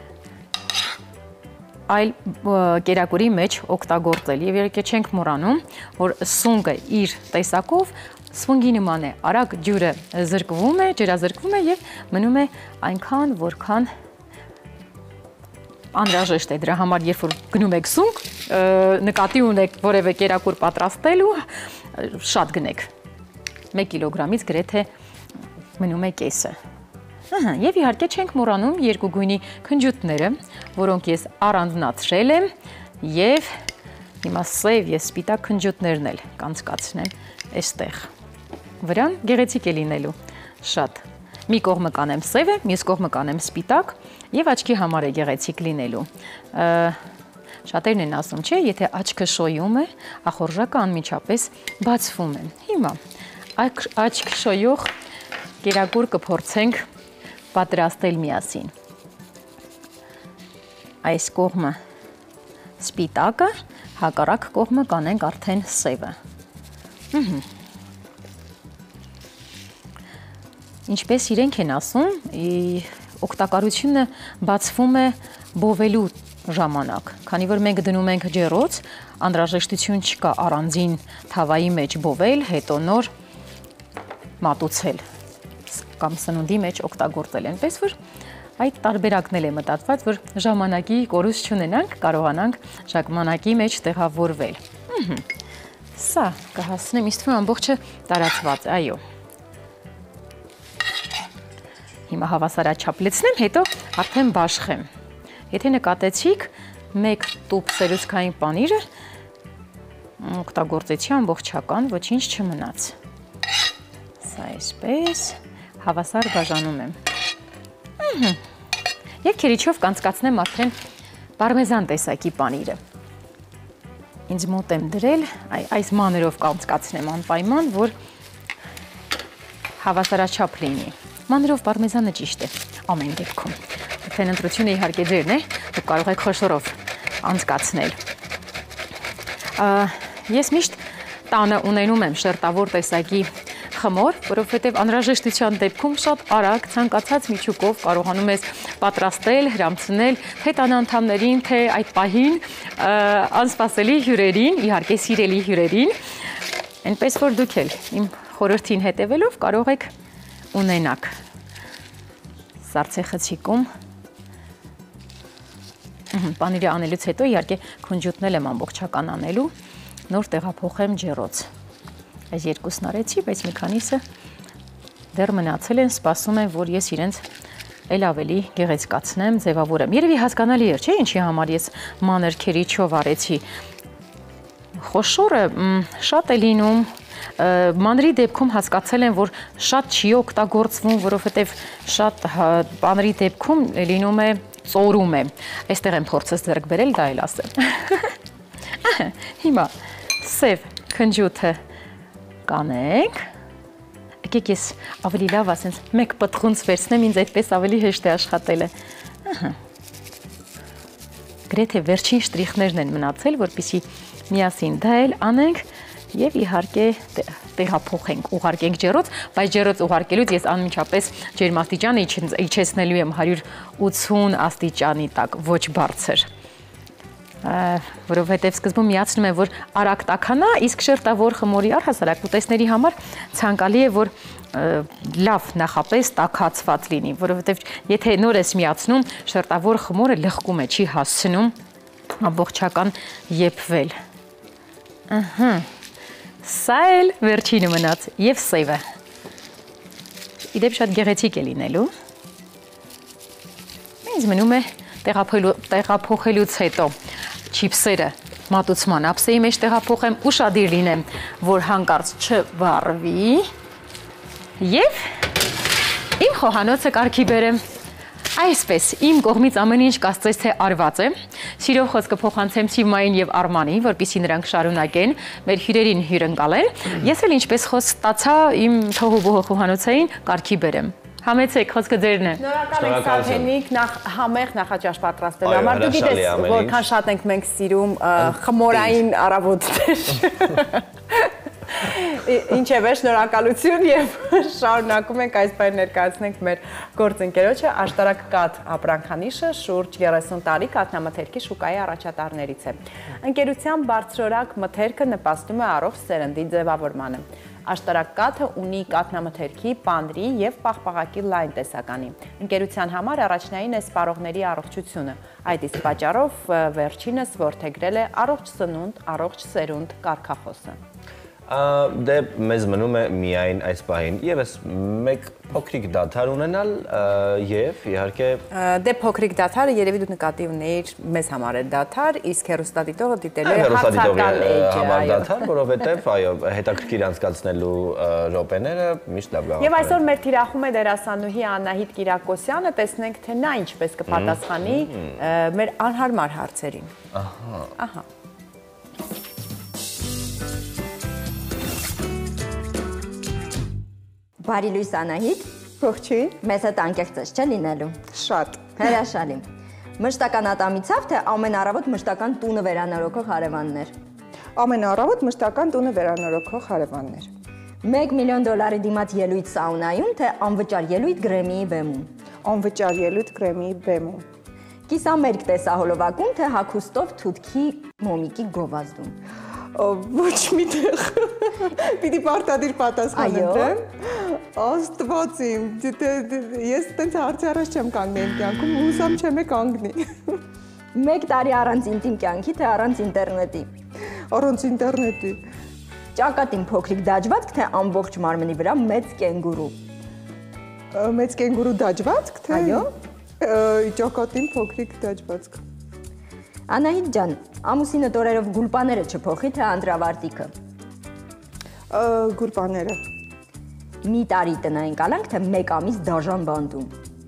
այլ կերակուրի մեջ օգտագործել եւ երբ չենք մոռանում, որ սունկը իր տեսակով սվնգի նման է, արագ ջուրը զրկվում է, ջրազրկվում է եւ մնում է այնքան, որքան անհրաժեշտ է։ Դրա համար երբ որ գնում եք սունկ, նկատի ունեք որևէ կերակուր պատրաստելու, շատ գնեք։ 1 կիլոգրամից գրեթե մնում է կեսը։ Եվ իհարկե չենք մոռանում երկու գույնի քնջութները, որոնք ես առանձնացրել եմ եւ հիմա սև եւ սպիտակ քնջութներն էլ կանցկացնեմ այստեղ։ Վրան գեղեցիկ է լինելու, շատ։ Մի կողմը կանեմ սևը, մյուս կողմը կանեմ սպիտակ եւ աչքի համար է գեղեցիկ լինելու։ Շատերն են ասում, չէ, եթե աչքը շոյում է, ախորժակը անմիջապես բացվում է։ Հիմա աչք շոյող կերակուր կփորձենք պատրաստել միասին։ Այս կողմը սպիտակը, հակառակ կողմը կանենք արդեն սևը։ Ինչպես իրենք են ասում, օգտակարությունը բացվում է բովելու ժամանակ, քանի որ մենք դնում ենք ջեռոց, անհրաժեշտություն չկա առանձին թավայի մեջ բովել, հետո նոր մատուցել կամ սնունդի մեջ օգտագործել, այնպես որ այդ տարբերակն էլ է մտածված, որ ժամանակի կորուստ չունենանք, կարողանանք ժամանակի մեջ տեղավորվել։ Սա կհասնեմ, ինձ թվում է ամբողջը տարածված է, այո։ Հիմա հավասարաչափ լցնեմ, հետո արդեն բաշխեմ։ Եթե նկատեցիք, մեկ տուփ սերուցքային պանիրը օգտագործեցի ամբողջական, ոչինչ չմնաց։ Սա այսպես հավասար բաժանում եմ։ Եվ քերիչով կանցկացնեմ արդեն պարմեզան տեսակի պանիրը։ Ինձ մոտ եմ դրել, այս մանրով կանցկացնեմ անպայման, որ հավասարաչափ լինի։ Մանրով պարմեզանը ճիշտ է, ամեն դեպքում։ Արդեն ընտրությունը իհարկե ձերն է, դուք կարող եք խոշորով անցկացնել։ Ես միշտ տանը ունենում եմ շերտավոր տեսակի խմոր, որովհետև անհրաժեշտության դեպքում շատ արագ ցանկացած միջուկով կարողանում ես պատրաստել, հրամցնել թե տանանդամներին, թե այդ պահին անսպասելի հյուրերին, իհարկե սիրելի հյուրերին, այնպես որ դուք էլ իմ խորհրդին հետևելով կարող եք ունենաք սառցեխցիկում պանիրը անելուց հետո իհարկե քունջուտնել եմ ամբողջական անելու, նոր տեղափոխեմ ջեռոց։ Այս երկուսն արեցի, բայց մի քանիսը դեռ մնացել են, սպասում են, որ ես իրենց էլ ավելի գեղեցկացնեմ, ձևավորեմ։ Երևի հասկանալի էր, չէ՞, ինչի համար ես մանր քերիչով արեցի։ Խոշորը շատ է լինում, մանրի դեպքում հասկացել եմ, որ շատ չի օգտագործվում, որովհետև շատ պանրի դեպքում լինում է ծորում է։ Այստեղ եմ փորձս ձեռք բերել, դա էլ ասեմ։ Հիմա սև քնջութը կանենք, եկեք ես ավելի լավ ասենց մեկ պտխունց վերցնեմ, ինձ այդպես ավելի հեշտ է աշխատելը։ Գրեթե վերջին շտրիխներն են մնացել, որպեսզի միասին դա էլ անենք եւ իհարկե տեղափոխենք, ուղարկենք ջեռոց, բայց ջեռոց ուղարկելուց ես անմիջապես ջերմաստիճանը իջեցնելու եմ 180 աստիճանի տակ, ոչ բարձր։ Որովհետև սկզբում միացնում եմ, որ արագ տաքանա, իսկ շերտավոր խմորի առհասարակ ուտեստների համար ցանկալի է, որ լավ նախապես տաքացված լինի, որովհետև եթե նոր ես միացնում, շերտավոր խմորը լղկում է, չի հասցնում ամբողջական եփվել։ Սա էլ վերջինը մնաց եւ սևը։ Իդեպ շատ գեղեցիկ է լինելու։ Ինձ մնում է տեղափոխելուց հետո չիպսերը մատուցման ափսեի մեջ տեղափոխեմ, ուշադիր լինեմ, որ հանկարծ չվառվի եւ իմ խոհանոցը կարգի բերեմ։ Այսպես, իմ կողմից ամեն ինչ կասծես թե արված է, սիրով խոսքը փոխանցեմ Սիմային եւ Արմանին, որպեսզի նրանք շարունակեն մեր հյուրերին հյուրընկալեն, ես էլ ինչպես խոսք ստացա իմ թողուբոհ խոհանոցային կարգի բերեմ։ Համեցեք, խոսքը ձերն է։ Շնորհակալ ենք Սարհենիկ, համեղ նախաճաշ պատրաստելու համար։ Դու գիտես, որքան շատ ենք մենք սիրում խմորային առավոտներ։ Ինչևէ, շնորհակալություն եւ շարունակում ենք այս բանը ներկայացնենք մեր գործընկերոջը Աշտարակ կաթ ապրանքանիշը շուրջ 30 տարի կաթնամթերքի շուկայի առաջատարներից է։ Ընկերության բարձրորակ մթերքը նպաստում է առողջ սերնդի ձևավորմանը։ Աշտարակ կաթը ունի կաթնամթերքի, պանրի եւ պաղպաղակի լայն տեսականի։ Ընկերության համար առաջնային է սպառողների առողջությունը։ Այդ իսկ պատճառով վերջինս որդեգրել է առողջ սնունդ, առողջ սերունդ կարգախոսը։ Դե մեզ մնում է միայն այս պահին եւս մեկ փոքրիկ դադար ունենալ եւ իհարկե դե փոքրիկ դադարը երևի դու նկատի ունեիր մեզ համար է դադար, իսկ հեռուստադիտողը դիտելու է հարցական էջը, դադար, որովհետեւ այո, հետաքրքիր անցկացնելու րոպեները միշտ լավ գաղափար։ Եվ այսօր մեր թիրախում է դերասանուհի Անահիտ Կիրակոսյանը, տեսնենք թե նա ինչպես կպատասխանի մեր անհարմար հարցերին։ Ահա։ Բարի լույս Անահիտ, Ողջույն։ մեզ հետ անկեղծ ես չէ լինելու։ Շատ։ Հրաշալի։ Մշտական ատամիցավ, թե ամեն առավոտ մշտական տունը վերանորոգող հարևաններ։ Ամեն առավոտ մշտական տունը վերանորոգող հարևաններ։ $1 միլիոն դիմաց ելույթ սաունայում, թե անվճար ելույթ Գրեմիի բեմում։ Անվճար ելույթ Գրեմիի բեմում։ Կիսամերկ տեսահոլովակում, թե հագուստով թութքի մոմիկի գովազդում։ Ոչ մի տեղ։ Պիտի պարտադիր պատասխան ընտրեմ։ Աստված իմ, ես տենց հարցի առաջ չեմ կանգնի իմ կյանքում, հուսամ չեմ է կանգնի։ 1 տարի առանց ինտիմ կյանքի, թե առանց ինտերնետի։ Առանց ինտերնետի։ Ճակատին փոքրիկ դաջվածք, թե ամբողջ մարմնի վրա մեծ կենգուրու։ Մեծ կենգուրու դաջվածք, թե Այո։ Ճակատին փոքրիկ դաջվածք։ Անահիտ ջան, ամուսինը տորերով գուլպաները չփոխի, թե անդրավարտիքը։ Գուլպաները։ Մի տարի տնային կալանք, թե 1 ամիս դաժան բանտում։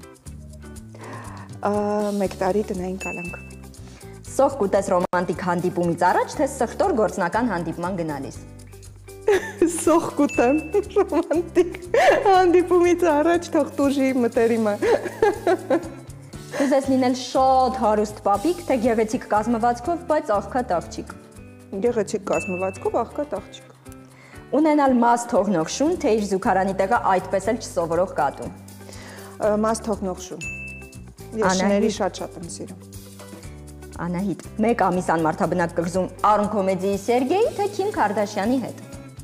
1 տարի տնային կալանք։ Սոխ կուտես ռոմանտիկ հանդիպումից առաջ, թե սխտոր գործնական հանդիպման գնալիս։ Սոխ կուտեմ ռոմանտիկ հանդիպումից առաջ թող տուժի մտերիմը։ Կուզես լինել շատ հարուստ պապիկ, թե գեղեցիկ կազմվածքով, բայց աղքատ աղջիկ։ Գեղեցիկ կազմվածքով աղքատ աղջիկ։ Ունենալ մաս թողնող շուն, թե իր զուգարանի տեղը այդպես էլ չսովորող կատու։ Մաս թողնող շուն։ Ես շների շատ եմ սիրում։ Անահիտ, 1 ամիս անմարդաբնակ կղզում Արուն կոմեդիի Սերգեյի, թե Քիմ Քարդաշյանի հետ։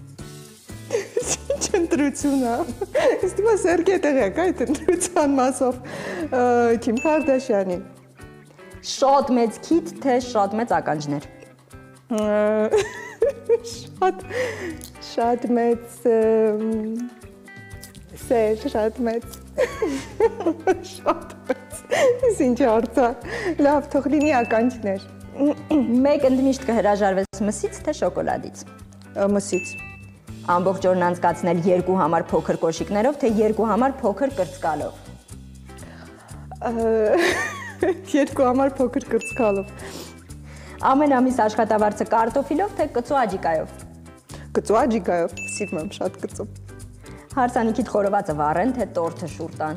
Ինչ ընտրություն է։ Իսկ դու Սերգեյ տեղյակ այդ ընտրության մասով Քիմ Քարդաշյանի։ Շատ մեծ քիթ, թե շատ մեծ ականջներ։ Շատ մեծ սեր, շատ մեծ։ Շատ մեծ։ Ես ինչ հարցա։ Լավ, թող լինի ականջներ։ 1 ընդմիշտ կհրաժարվես մսից, թե շոկոլադից։ Մսից։ Ամբողջ օրն անցկացնել 2 համար փոքր կոշիկներով, թե 2 համար փոքր կրծկալով։ 2 համար փոքր կրծկալով։ Ամեն ամիս աշխատավարձը կարտոֆիլով, թե կծու աջիկայով։ Կծու աջիկայով, սիրում եմ շատ կծու։ Հարսանիքիդ խորովածը վառեն, թե տորթը շուռ տան։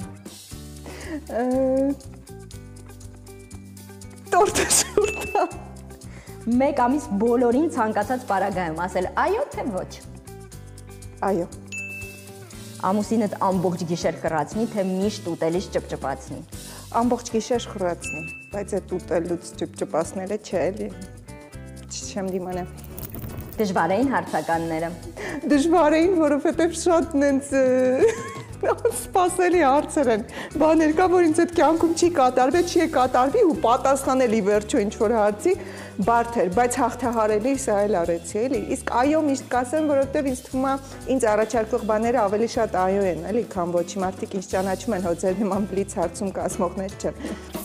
Տորթը շուռ տան։ 1 ամիս բոլորին ցանկացած պարագայում ասել այո, թե ոչ։ Այո։ Ամուսինդ ամբողջ գիշեր խռացնի, թե միշտ ուտելիս ճպճպացնի։ Ամբողջ գիշեր խռացնի, բայց այդ ուտելուց ճպճպացնելը չէ էլի։ Չեմ դիմանա։ Դժվար էին հարցականները։ Դժվար էին, որովհետև շատ նենց սպասելի հարցեր են։ Բաներ կա, որ ինձ այդ կյանքում չի կատարվել, չի կատարվի ու պատասխանելի վերջո ինչ-որ հարցի բարդ էր, բայց հաղթահարելի սա էլ արեցի, էլի։ Իսկ այո միշտ կասեմ, որովհետև ինձ թվում է ինձ առաջարկվող բաները ավելի շատ այո են, էլի, քան ոչի, մարդիկ ինձ ճանաչում են, հո ձեր նման բլից հարցում կազմողներ չեն։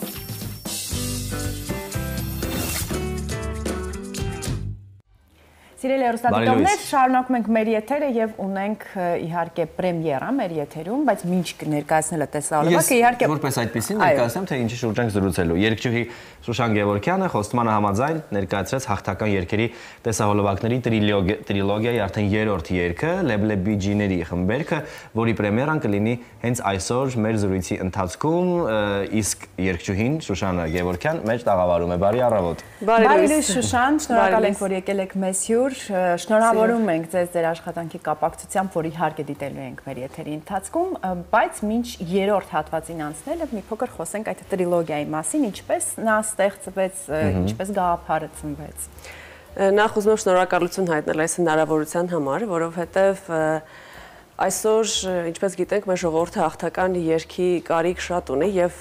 Սիրելի հեռուստադիտողներ, շարունակում ենք մեր եթերը եւ ունենք իհարկե պրեմիերա մեր եթերում, բայց մինչ ներկայացնելը տեսահոլովակը իհարկե որպես այդպեսին ներկայացնեմ, թե ինչի շուրջ ենք զրուցելու։ Երգչուհի Շուշան Գևորգյանը խոստմանը համաձայն ներկայացրեց հաղթական երգերի տեսահոլովակների տրիլոգիայի արդեն 3-րդ երգը Լեբլեբիջիների խմբերքը, որի պրեմիերան կլինի հենց այսօր մեր զրույցի ընթացքում, իսկ երգչուհին Շուշանը Գևորգյան մեր տաղավարում է։ Բարի առավոտ։ Բարի լույս Շուշան, շնորհակալ ենք, որ եկել եք մեզ հյուր, շնորհավորում ենք ձեզ ձեր աշխատանքի կապակցությամբ, որ իհարկե դիտելու ենք մեր եթերի ընթացքում, բայց մինչ 3-րդ հատվածին անցնելը մի փոքր խոսենք այդ տրիլոգիայի մասին, ինչպես նա ստեղծվեց, ինչպես գաղափարը ծնվեց։ Նախ ուզում եմ շնորհակալություն հայտնել այս հնարավորության համար, որովհետև այսօր, ինչպես գիտենք, մեր ժողովուրդը հաղթական երգի կարիք շատ ունի եւ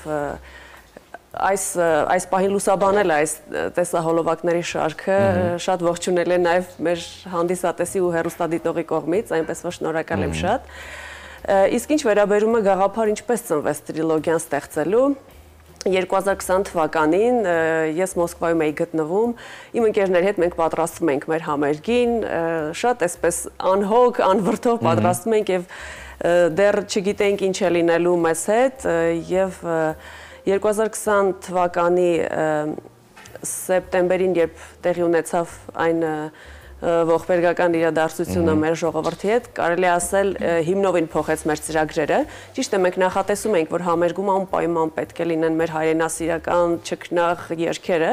այս պահին լուսաբանել այս տեսահոլովակների շարքը շատ ողջունել է նաև մեր հանդիսատեսի ու հեռուստադիտողի կողմից, այնպես որ շնորհակալ եմ շատ։ Իսկ ինչ վերաբերում է գաղափար ինչպես ծնվեց տրիլոգիան ստեղծելու, 2020 թվականին ես Մոսկվայում էի գտնվում, իմ ընկերների հետ մենք պատրաստվում ենք մեր համերգին, շատ այսպես անհոգ, անվրդով պատրաստվում ենք եւ դեռ չգիտենք ինչ է լինելու մեզ հետ եւ 2020 թվականի սեպտեմբերին, երբ տեղի ունեցավ այն ողբերգական իրադարձությունը մեր ժողովրդի հետ, կարելի ասել հիմնովին փոխեց մեր ծրագրերը։ Ճիշտ է, մենք նախատեսում էինք, որ համերգում անպայման պետք է լինեն մեր հայրենասիրական ճգնաղ երգերը,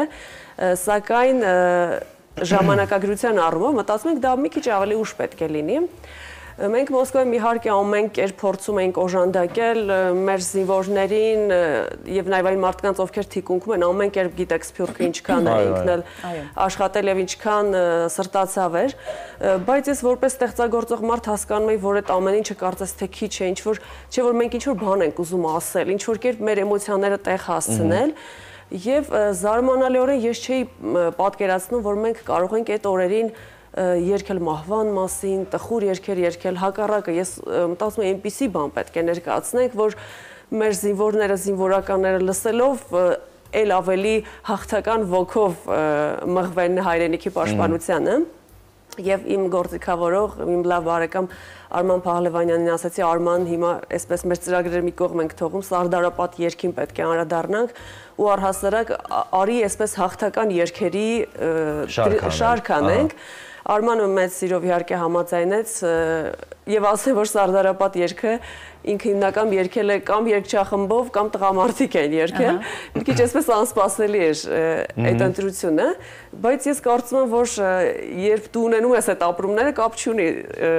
սակայն ժամանակագրության առումով մտածում ենք դա մի քիչ ավելի ուշ պետք է լինի։ Մենք Մոսկվայում իհարկե ամեն կերպ փորձում ենք օժանդակել մեր զինվորներին եւ նաեւ այն մարդկանց, ովքեր թիկունքում են, ամեն կերպ գիտեք Սփյուռքը ինչքան է ինքն էլ աշխատել եւ ինչքան սրտացավ էր, բայց ես որպես ստեղծագործող մարդ հասկանում եմ, որ այդ ամեն ինչը կարծես թե քիչ է, ինչ որ չէ որ մենք ինչ որ բան ենք ուզում ասել, ինչ որ կերպ մեր էմոցիաները տեղ հասցնել եւ զարմանալիորեն ես չէի պատկերացնում, որ մենք կարող ենք այդ օրերին երկել մահվան մասին, տխուր երգեր երգել, հակառակը ես մտածում եմ այնպիսի բան պետք է ներկայացնենք, որ մեր զինվորները, զինվորականները լսելով էլ ավելի հաղթական ոգով մղվեն հայրենիքի պաշտպանությանը եւ իմ գործիքավորող, իմ լավ բարեկամ Արման Փահլևանյանին ասացի, Արման, հիմա այսպես մեր ծրագրերը մի կողմ ենք թողում, Սարդարապատ երգին պետք է անդրադառնանք ու առհասարակ արի այսպես հաղթական երգերի շարք անենք։ Արմանը մեծ սիրով իհարկե համաձայնեց եւ ասեմ, որ Սարդարապատ երգը ինքը հիմնական երգել է կամ երգչախմբով կամ տղամարդիկ են երգել։ Մի քիչ այսպես անսպասելի էր այդ ընտրությունը, բայց ես կարծում եմ, որ երբ դու ունենում ես այդ ապրումները, կապ չունի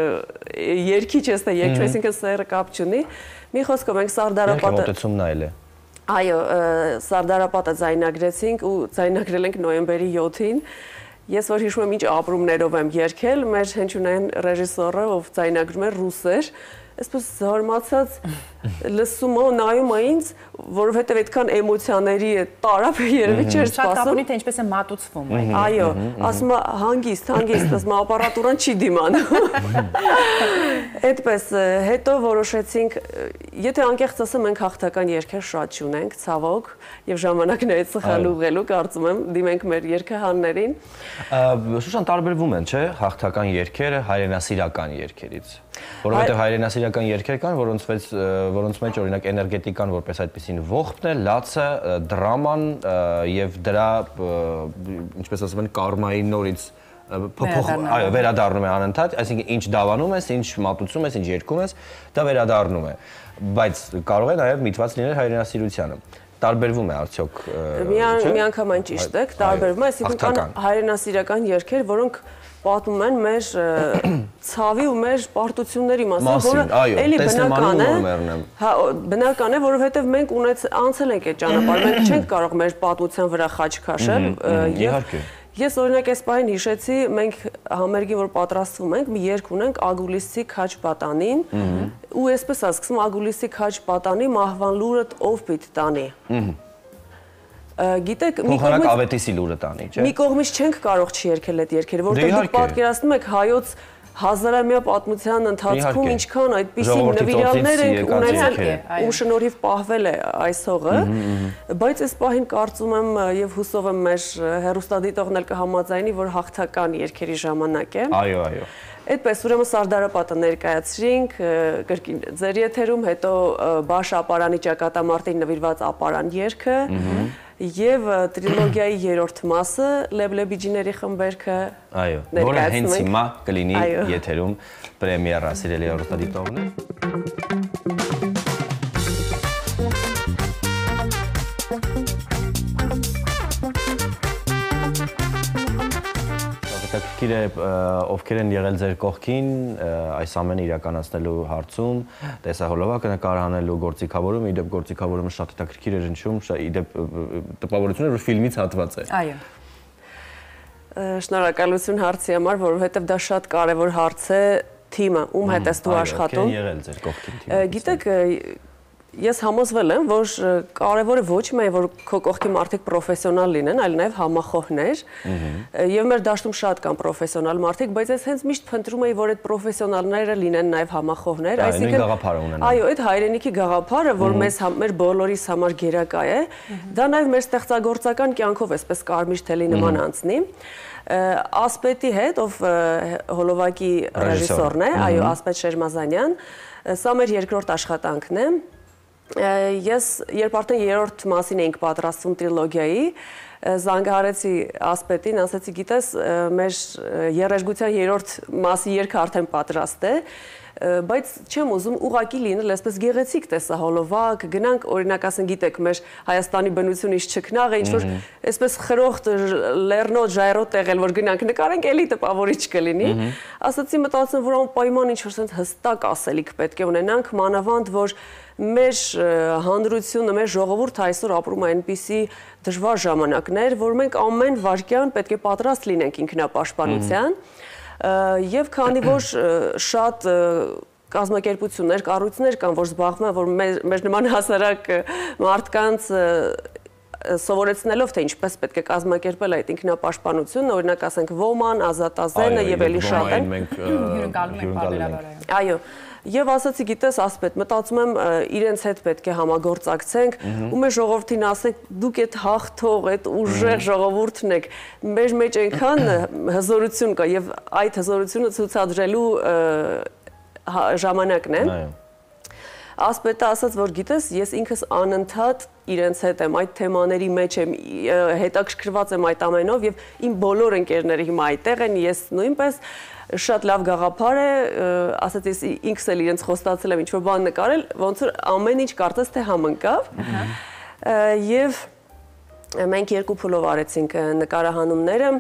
երգիչ ես թե երգիչ, այսինքն սերը կապ չունի։ Մի խոսքով մենք Սարդարապատը մոտեցումն այլ է։ Այո, Սարդարապատը ձայնագրեցինք ու ձայնագրել ենք նոյեմբերի 7-ին։ Ես որ հիշում եմ ինչ ապրումներով եմ երգել, մեր հնչյունային ռեժիսորը, ով ձայնագրում էր ռուս էր, այսպես զարմացած լսում ու նայում է ինձ, որովհետև այդքան էմոցիաների տարափ երևի չէր սպասում։ Շատ կապ ունի, թե ինչպես է մատուցվում։ Այո, ասում է հանգիստ, ասում է ապարատուրան չի դիմանում։ Այդպես, հետո որոշեցինք, եթե անկեղծ ասեմ, մենք հաղթական երգեր շատ չունենք, ցավոք, եւ ժամանակն է սխալ ուղղելու, կարծում եմ, դիմենք մեր երգահաններին։ Շուշան տարբերվում են, չէ՞, հաղթական երգերը հայրենասիրական երգերից։ Որովհետև հայրենասիրական երգեր կան, որոնց մեջ օրինակ էներգետիկան որպես այդպեսին ողբն է, լացը, դրաման եւ դրա, ինչպես ասում են, կարմայի նորից վերադառնում է անընդհատ, այսինքն ինչ դավանում ես, ինչ մատուցում ես, ինչ երգում ես, դա վերադառնում է, բայց կարող է նաև միտված լինել հայրենասիրությանը։ Տարբերվում է արդյոք։ Մի անգամ այն ճիշտ է, տարբերվում է, այսինքն կան հայրենասիրական երգեր, որոնք պատմում են մեր ցավի ու մեր պարտությունների մասին, որը էլի բնական է։ Հա, բնական է, որովհետև մենք անցել ենք այդ ճանապարհը, մենք չենք կարող մեր պատմության վրա խաչ քաշել եւ ես օրինակ այս պահին հիշեցի, մենք համերգին որ պատրաստվում ենք, մի երգ ունենք Ագուլիսի քաչ պատանին, ու այսպես է սկսում Ագուլիսի քաչ պատանի մահվան լուրդ ով պիտի տանի։ Գիտեք, փոխանակ ավետիսի լուրը տանի, չէ՞։ Մի կողմից չենք կարող չերգել այդ երգերը, որտեղ դուք պատկերացնում եք հայոց հազարամյա պատմության ընթացքում ինչքան այդպիսի նվիրալներ ենք ունեցել ու շնորհիվ պահվել է այս հողը, բայց այս պահին կարծում եմ եւ հուսով եմ մեր հեռուստադիտողն էլ կհամաձայնի, որ հաղթական երգերի ժամանակ է։ Այո, այո։ Այդպես ուրեմն Սարդարապատը ներկայացրինք կրկին ձեր եթերում, հետո Բաշ ապարանի ճակատամարտին նվիրված ապարան երգը եւ տրիլոգիայի երրորդ մասը Լեբլեբիջիների խմբերքը այո, որը հենց հիմա կլինի եթերում պրեմիերա, սիրելի հեռուստադիտողներ։ Հետաքրքիր է ովքեր են եղել ձեր կողքին այս ամենը իրականացնելու հարցում, տեսահոլովակը նկարահանելու, գործիքավորում, իդեպ գործիքավորումը շատ հետաքրքիր էր հնչում, իդեպ տպավորություն էր, որ ֆիլմից հատված է։ Այո։ Շնորհակալություն հարցի համար, որովհետև դա շատ կարևոր հարց է թիմը, ում հետ ես դու աշխատում։ Ովքեր եղել ձեր կողքին թիմը։ Գիտեք, ես համոզվել եմ, որ կարևորը ոչ միայն որ քո կողքի մարդիկ պրոֆեսիոնալ լինեն, այլ նաև համախոհներ։ Եվ մեր դաշտում շատ կան պրոֆեսիոնալ մարդիկ, բայց ես հենց միշտ փնտրում եի, որ այդ պրոֆեսիոնալները լինեն նաև համախոհներ, այսինքն գաղափարը ունենան։ Այո, այդ հայրենիքի գաղափարը, որ մեր բոլորիս համար գերակա է, դա նաև մեր ստեղծագործական կյանքով էսպես կարմիր թելի նման անցնի։ Ասպետի հետ, ով հոլովակի ռեժիսորն է, այո, Ասպետ Շերմազանյան, սա մեր երկրորդ աշխատանքն է։ Ես երբ արդեն երրորդ մասին էինք պատրաստվում տրիլոգիայի, զանգահարեցի Ասպետին, ասեցի, գիտես, մեր երաժշտության երրորդ մասի երգը արդեն պատրաստ է, բայց չեմ ուզում ուղակի լինել այսպես գեղեցիկ տեսահոլովակ, գնանք օրինակ ասեն գիտեք մեր Հայաստանի բնությունից չքնաղ է, ինչ որ այսպես խրոխտ լեռնոտ ժայռոտ տեղել որ գնանք նկարենք, էլի տպավորիչ կլինի։ Ասացի մտածում որ անպայման ինչ որ sense հստակ ասելիք պետք է ունենանք, մանավանդ որ մեր հանրությունը, մեր ժողովուրդը այսօր ապրում է այնպիսի դժվար ժամանակներ, որ մենք ամեն վայրկյան պետք է պատրաստ լինենք ինքնապաշտպանության, եւ քանի որ շատ կազմակերպություններ, կառույցներ կան, որ զբաղվում են, որ մեր նման հասարակ մարդկանց սովորեցնելով թե ինչպես պետք է կազմակերպել այդ ինքնապաշտպանությունը, օրինակ ասենք Ոման, Ազատազենը եւ էլի շատ են։ Հյուրընկալում ենք բարբերաբար։ Այո, եւ ասացի գիտես ասպետ, մտածում եմ իրենց հետ պետք է համագործակցենք ու մեր ժողովրդին ասենք դուք այդ հաղթող, այդ ուժեղ ժողովուրդն եք, մեր մեջ այնքան հզորություն կա եւ այդ հզորությունը ցուցադրելու ժամանակն է։ Ասպետը ասաց, որ գիտես, ես ինքս անընդհատ իրենց հետ եմ, այդ թեմաների մեջ եմ, հետաքրքրված եմ այդ ամենով եւ իմ բոլոր ընկերները հիմա այդտեղ են, ես նույնպես շատ լավ գաղափար է, ասաց ես ինքս էլ իրենց խոստացել եմ ինչ-որ բան նկարել, ոնց որ ամեն ինչ կարծես թե համընկավ։ Եվ մենք երկու փուլով արեցինք նկարահանումները,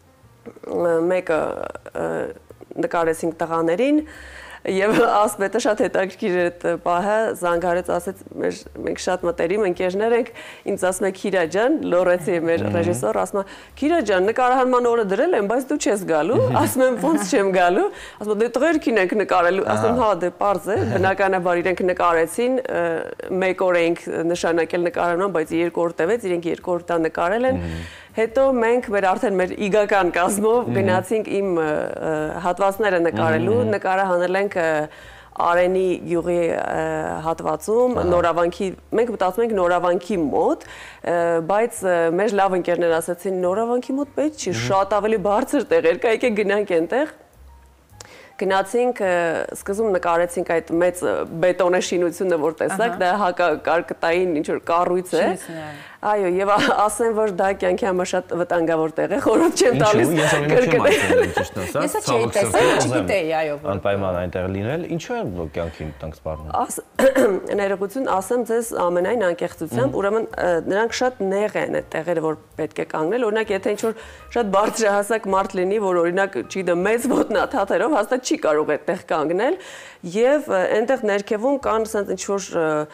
մեկը նկարեցինք տղաներին, եւ ասպետը շատ հետաքրքիր այդ պահը զանգարեց, ասեց մենք շատ մտերիմ ընկերներ ենք, ինձ ասում է Քիրա ջան, լորեցի մեր ռեժիսոր, ասում է Քիրա ջան, նկարահանման օրը դրել եմ, բայց դու չես գալու, ասում եմ ոնց չեմ գալու, ասում է դե տղերքին ենք նկարելու, ասում հա դե պարզ է, բնականաբար իրենք նկարեցին, մեկ օր էինք նշանակել նկարահանման, բայց 2 օր տևեց, իրենք 2 օր տա նկարել են։ Հետո մենք արդեն մեր իգական կազմով գնացինք իմ հատվածները նկարելու, նկարահանել ենք Արենի գյուղի հատվածում, Նորավանքի, մենք մտածում ենք Նորավանքի մոտ, բայց մեր լավ ընկերներ ասացին Նորավանքի մոտ պետք չի, շատ ավելի բարձր տեղեր կա, եկեք գնանք այնտեղ։ Գնացինք, սկզբում նկարեցինք այդ մեծ բետոնե շինությունը, որ տեսակ, դա հակակարկտային ինչ-որ կառույց է։ Այո, եւ ասեմ, որ դա կյանքի համար շատ վտանգավոր տեղ է, խորհուրդ չեմ տալիս կրկնել։ Ես չէի տեսել, չգիտեի, այո։ Անպայման այնտեղ լինել, ինչու է կյանքին տանք սպառնում։ Ներողություն, ասեմ ձեզ ամենայն անկեղծությամբ, ուրեմն նրանք շատ նեղ են այդ տեղերը, որ պետք է կանգնել։ Օրինակ, եթե ինչ-որ շատ բարձրահասակ մարդ լինի, որ օրինակ չգիտեմ, մեծ ոտնաթաթերով հաստատ չի կարող այդտեղ կանգնել, եւ այնտեղ ներքևում կան ասենց ինչ-որ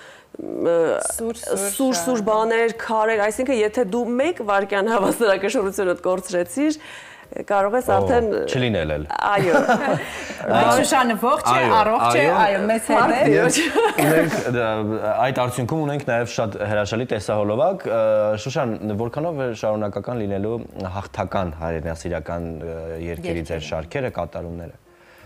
սուր բաներ, քարեր, այսինքն եթե դու մեկ վայրկյան հավասարակշռությունդ կորցրեցիր, կարող ես արդեն չլինել էլ։ Այո։ Բայց Շուշանը ողջ է, առողջ է, այո, մեծ հետ է։ Ունենք այդ արդյունքում ունենք նաև շատ հրաշալի տեսահոլովակ։ Շուշան, որքանով է շարունակական լինելու հաղթական հայրենասիրական երկերի ձեր շարքերը, կատարումները։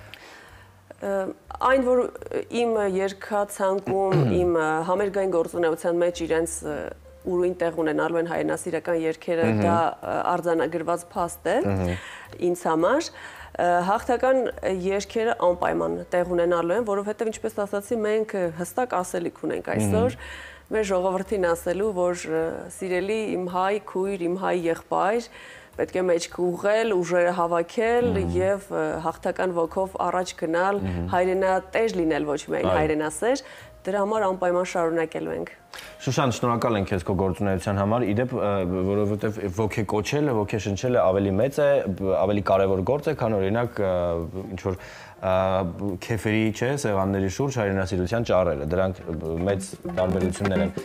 Այն, որ իմ երգացանկում, իմ համերգային գործունեության մեջ իրենց ուրույն տեղ ունենալու են հայրենասիրական երգերը, դա արձանագրված փաստ է ինձ համար։ Հաղթական երգերը անպայման տեղ ունենալու են, որովհետև ինչպես ասացի, մենք հստակ ասելիք ունենք այսօր մեր ժողովրդին ասելու, որ սիրելի իմ հայ քույր, իմ հայ եղբայր, պետք է մեջք ուղղել, ուժերը հավաքել եւ հաղթական ոգով առաջ գնալ, հայրենատեժ լինել, ոչ միայն հայրենասեր, դրա համար անպայման շարունակելու ենք։ Շուշան, շնորհակալ ենք քեզ քո գործունեության համար, իդեպ, որովհետեւ ոգեկոչելը, ոգեշնչելը ավելի մեծ է, ավելի կարևոր գործ է, քան օրինակ ինչ որ քեֆերի, չէ, սեղանների շուրջ հայրենասիրության ճառերը, դրանք մեծ տարբերություններ են։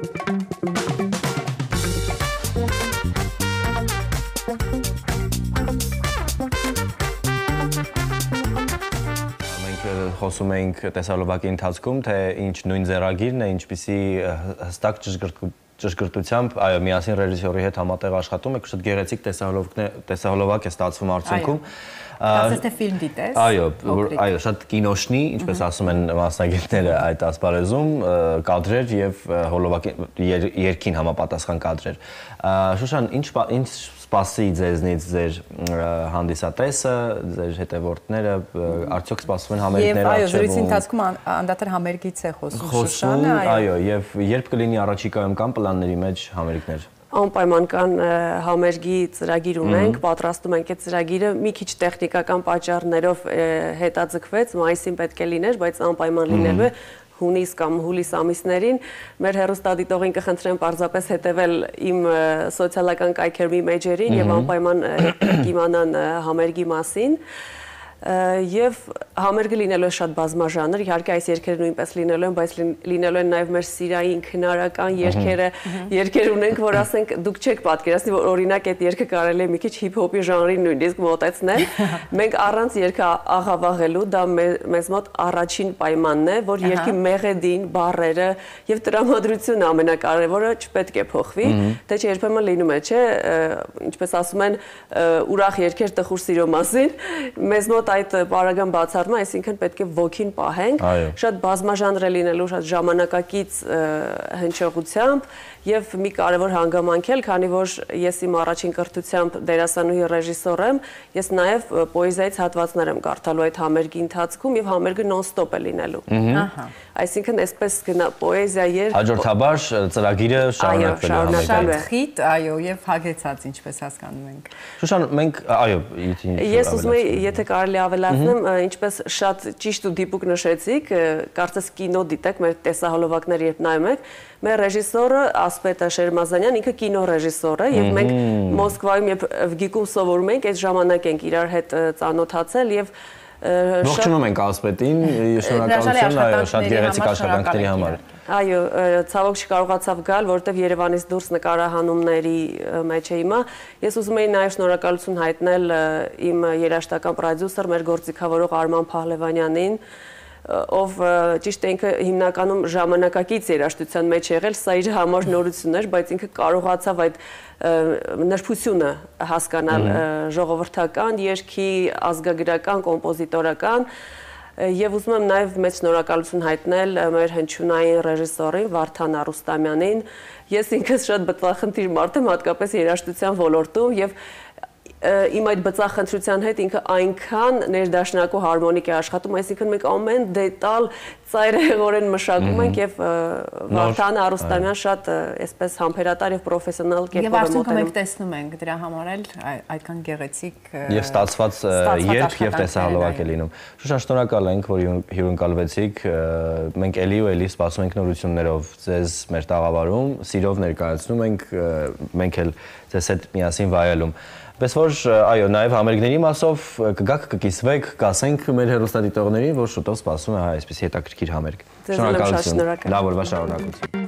Խոսում էինք տեսահոլովակի ընթացքում, թե ինչ նույն ձեռագիրն է, ինչպիսի հստակ ճշգրտությամբ, այո, միասին ռեժիսորի հետ համատեղ աշխատում եք, շատ գեղեցիկ տեսահոլովակ է ստացվում արդյունքում։ Ասես թե ֆիլմ դիտես։ Այո, շատ կինոշնի, ինչպես ասում են մասնագետները այդ ասպարեզում, կադրեր եւ հոլովակի երգին համապատասխան կադրեր։ Շուշան, ինչ սպասի ձեզնից ձեր հանդիսատեսը, ձեր հետևորդները, արդյոք սպասում են համերգներ արդյոք։ Եվ այո, զրույցի ընթացքում անդադար համերգից է խոսում Շուշանը, այո, եւ երբ կլինի առաջիկայում կամ պլանների մեջ համերգներ։ անպայման կան համերգի ծրագիր ունենք, պատրաստում ենք այդ ծրագիրը, մի քիչ տեխնիկական պատճառներով հետաձգվեց, մայիսին պետք է լիներ, բայց անպայման լինելու է հունիս կամ հուլիս ամիսներին։ Մեր հեռուստադիտողին կխնդրեմ պարզապես հետևել իմ սոցիալական կայքերի մեջերին եւ անպայման կիմանան համերգի մասին։ Եվ համերգը լինելու է շատ բազմաժանր, իհարկե այս երգերը նույնպես լինելու են, բայց լինելու են նաև մեր սիրային քնարական երգեր ունենք, որ ասենք դուք չեք պատկերացնի, որ օրինակ այդ երգը կարելի է մի քիչ հիփ-հոփի ժանրին նույնիսկ մոտեցնել։ Մենք առանց երգը աղավաղելու, դա մեզ մոտ առաջին պայմանն է, որ երգի մեղեդին, բառերը եւ տրամադրությունը ամենակարևորը չպետք է փոխվի, թե չէ երբեմն լինում է, չէ, ինչպես ասում են, ուրախ երգեր տխուր սիրո մասին, մեզ մոտ այդ բարական բացառումը, այսինքն պետք է ոգին պահենք, շատ բազմաժանր է լինելու, շատ ժամանակակից հնչողությամբ եւ մի կարևոր հանգամանք էլ, քանի որ ես իմ առաջին կրթությամբ դերասանուհի ռեժիսոր եմ, ես նաեւ պոեզիայից հատվածներ եմ կարդալու այդ համերգի ընթացքում եւ համերգը նոն-ստոպ է լինելու։ Այսինքն այսպես գնա պոեզիա երգ հաջորդաբար ծրագիրը շարունակվելու է։ Շատ խիտ, այո, եւ հագեցած, ինչպես հասկանում ենք։ Շուշան, մենք, այո, ես ուզում եմ, եթե կարելի ավելացնեմ, ինչպես շատ ճիշտ ու դիպուկ նշեցիք, կարծես կինո դիտեք, մեր տեսահոլովակները երբ նայում եք, մեր ռեժիսորը Ասպետա Շերմազանյան ինքը կինոռեժիսոր է եւ մենք Մոսկվայում երբ Վգիկում սովորում ենք, այդ ժամանակ ենք իրար հետ ծանոթացել եւ ողջունում ենք Ասպետին, շնորհակալություն, այո, շատ գեղեցիկ աշխատանքների համար։ Այո, ցավոք չկարողացավ գալ, որովհետև Երևանից դուրս նկարահանումների մեջ է հիմա։ Ես ուզում եի նաև շնորհակալություն հայտնել իմ երաժշտական պրոդյուսեր, մեր գործիքավորող Արման Փահլևանյանին, ով ճիշտ է ինքը հիմնականում ժամանակակից երաժշտության մեջ եղել, սա իր համար նորություն էր, բայց ինքը կարողացավ այդ նրբությունը հասկանալ ժողովրդական, երգի, ազգագրական, կոմպոզիտորական Եվ ուզում եմ նաև մեծ շնորհակալություն հայտնել մեր հնչյունային ռեժիսորին Վարդան Արուստամյանին։ Ես ինքս շատ բծախնդիր մարդ եմ, հատկապես երաժշտության ոլորտում եւ իմ այդ բծախնդրության հետ ինքը այնքան ներդաշնակու հարմոնիկ է աշխատում, այսինքն մենք ամեն դետալ ծայրահեղորեն մշակում ենք եւ Վարդան Արուստամյան շատ այսպես համբերատար եւ պրոֆեսիոնալ կերպով է մոտենում։ Եվ արդյունքում մենք տեսնում ենք դրա համար էլ այդքան գեղեցիկ եւ ստացված երգ եւ տեսահոլովակ է լինում։ Շուշան, շնորհակալ ենք, որ հյուրընկալվեցիք։ Մենք էլի ու էլի սպասում ենք նորություններով ձեզ մեր տաղավարում, սիրով ներկայացնում ենք, մենք էլ ձեզ հետ միասին վայելում։ Պես որ, այո, նաև համերգների մասով կգաք, կկիսվեք, կասենք մեր հեռուստադիտողներին, որ շուտով սպասում է այսպիսի հետաքրքիր համերգ։ Շնորհակալություն։ Լավ օրվա շարունակություն։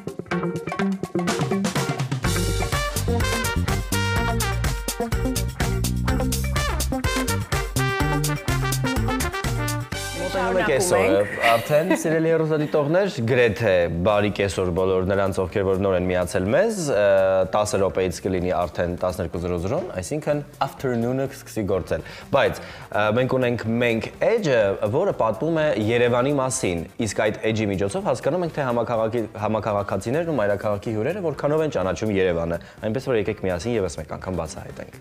Արդեն սիրելի հեռուստադիտողներ, գրեթե բարի կեսօր բոլոր նրանց, ովքեր որ նոր են միացել մեզ, 10 րոպեից կլինի արդեն 12:00, այսինքն afternoon-ը կսկսի գործել։ Բայց մենք ունենք Մենք Edge-ը, որը պատմում է Երևանի մասին, իսկ այդ Edge-ի միջոցով հասկանում ենք, թե համակարգացիներն ու մայրաքաղաքի հյուրերը որքանով են ճանաչում Երևանը, այնպես որ եկեք միասին եւս մեկ անգամ բացահայտենք։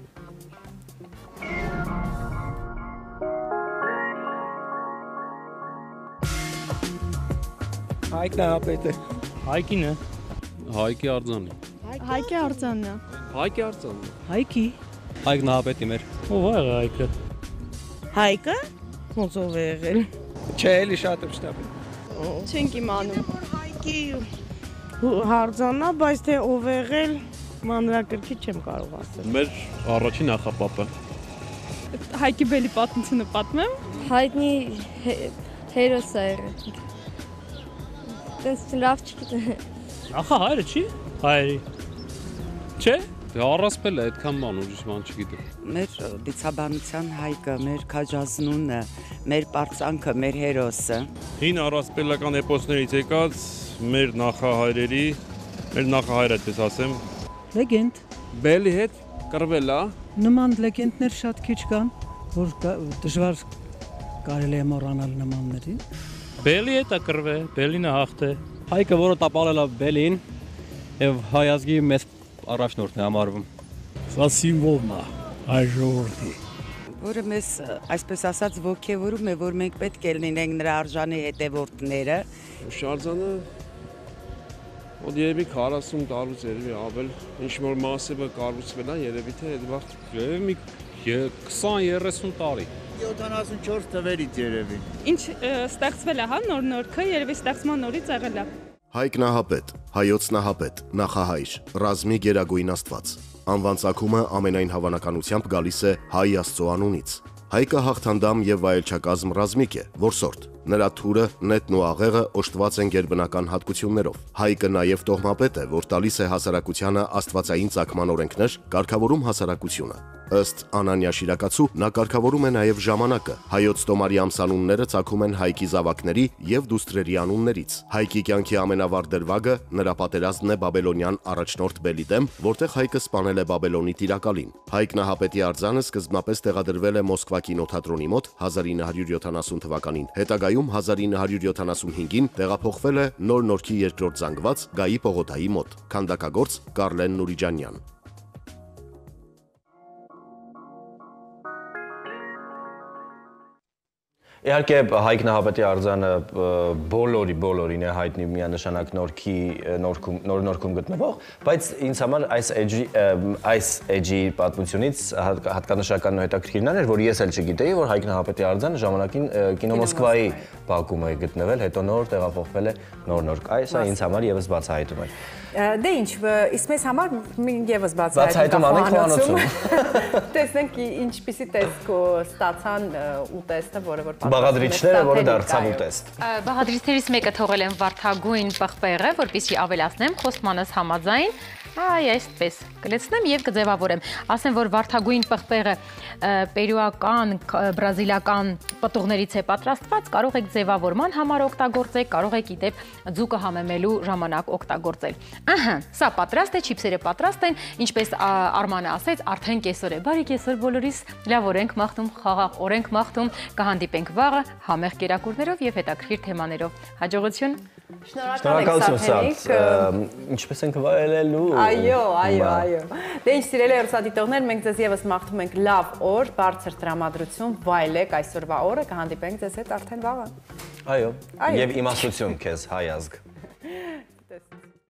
Հայկն է ապետը։ Հայկին է։ Հայկի արձանը։ Հայկի արձանն է։ Հայկի արձանը։ Հայկի։ Հայկն է ապետի մեր։ Ով է Հայկը։ Հայկը։ Ոնց ով է եղել։ Չէ, էլի շատ եմ շտապում։ Չենք իմանում։ Հայկի արձանն է, բայց թե ով է եղել մանրակրկիտ չեմ կարող ասել։ Մեր առաջին նախապապը։ Հայկի բելի պատմությունը պատմեմ։ Հայտնի հերոս է եղել։ Դες լավ չգիտեմ։ Ախա հայրը չի։ Հայրի։ Չէ։ Դե առասպել է այդքան բան ուրիշ բան չգիտեմ։ Մեր դիցաբանության Հայկը, մեր քաջազնունը, մեր պարծանքը, մեր հերոսը։ Հին առասպելական էպոսներից եկած մեր նախահայրերի, մեր նախահայրը այդպես ասեմ։ Լեգենդ։ Բելի հետ կռվել է։ Նման լեգենդներ շատ քիչ կան, որ դժվար կարելի է մոռանալ նմաններին։ Բելի է դա կռվե, Բելին է հաղթե։ Հայկը, որը տապալել է Բելին, եւ հայ ազգի մեծ առաջնորդն է համարվում։ Սա սիմվոլն է հայ ժողովրդի։ Որը մեզ այսպես ասած ոգևորում է, որ մենք պետք է լինենք նրա արժանի հետևորդները։ Շարժանը Ոդ երևի 40 տարուց երևի ավել ինչ որ մասը կառուցվել է, երևի թե այդ վաղ Երևի մի 20-30 տարի։ 74 թվերից երևի։ Ինչ ստեղծվել է, հա, նոր-նորքը, երևի ստեղծման նորից եղել է։ Հայկ Նահապետ, հայոց Նահապետ, նախահայր, ռազմի գերագույն աստված։ Անվան ծագումը ամենայն հավանականությամբ գալիս է հայ Աստծո անունից։ Հայկը հաղթանդամ եւ վայելչակազմ ռազմիկ է, որսորդ։ Նրա թուրը, նետն ու աղեղը օժտված են գերբնական հատկություններով։ Հայկը նաև տոհմապետ է, որ տալիս է հասարակությանը աստվածային ծագման օրենքներ, կարգավորում հասարակությունը։ Ըստ Անանյա Շիրակացու, նա կարգավորում է նաև ժամանակը։ Հայոց տոմարի ամսանունները ծագում են Հայկի զավակների եւ դուստրերի անուններից։ Հայկի կյանքի ամենավառ դրվագը նրա պատերազմն է Բաբելոնյան առաջնորդ Բելի դեմ, որտեղ Հայկը սպանել է Բաբելոնի տիրակալին։ Հայկ Նահապետի արձանը սկզբնապես տեղադրվել է Մոսկվա կինոթատրոնի մոտ 1970 թվականին։ Հետագայում 1975-ին տեղափոխվել է Նոր Նորքի երկրորդ զանգված Գայի Պողոտայի մոտ։ Քանդակագործ Կարլեն Նուրիջանյան։ Իհարկե Հայկ Նահապետի արձանը բոլորին է հայտնի միանշանակ նորքում գտնվող, բայց ինձ համար այս էջի պատմությունից հատկանշականն ու հետաքրքիրն էր, որ ես էլ չգիտեի, որ Հայկ Նահապետի արձանը ժամանակին կինո Մոսկվայի բակում է գտնվել, հետո նոր տեղափոխվել է Նոր-Նորք։ Այսա ինձ համար եւս բացահայտում է։ Դե ինչ, իսկ մեզ համար եւս բացահայտում անենք խոհանոցում։ Տեսնենք ինչպիսի տեսք ստացան ուտեստը, որը որ բաղադրիչները, որը դարձավ ուտեստ։ Բաղադրիչներից մեկը թողել եմ վարդագույն պղպեղը, որպեսզի ավելացնեմ խոստմանս համաձայն։ Այսպես կլեցնեմ եւ կձևավորեմ։ Ասեմ, որ վարդագույն պղպեղը պերուական, բրազիլական պտուղներից է պատրաստված, կարող եք ձևավորման համար օգտագործել, կարող եք իդեպ ձուկը համեմելու ժամանակ օգտագործել։ Ահա, սա պատրաստ է, չիպսերը պատրաստ են, ինչպես Արմանը ասեց, արդեն կեսօր է։ Բարի կեսօր բոլորիս, լավ օրենք մաղթում, խաղաղ օրենք մաղթում, կհանդիպենք վաղը համեղ կերակուրներով եւ հետաքրքիր թեմաներով։ Հաջողություն։ Շնորհակալություն Սարհատ, ինչպես ենք վայելելու։ Այո։ Դե ինչ սիրելի հեռուստադիտողներ, մենք ձեզ եւս մաղթում ենք լավ օր, բարձր տրամադրություն, վայելեք այսօրվա օրը, կհանդիպենք ձեզ հետ արդեն վաղը։ Այո, եւ իմաստություն քեզ հայ ազգ։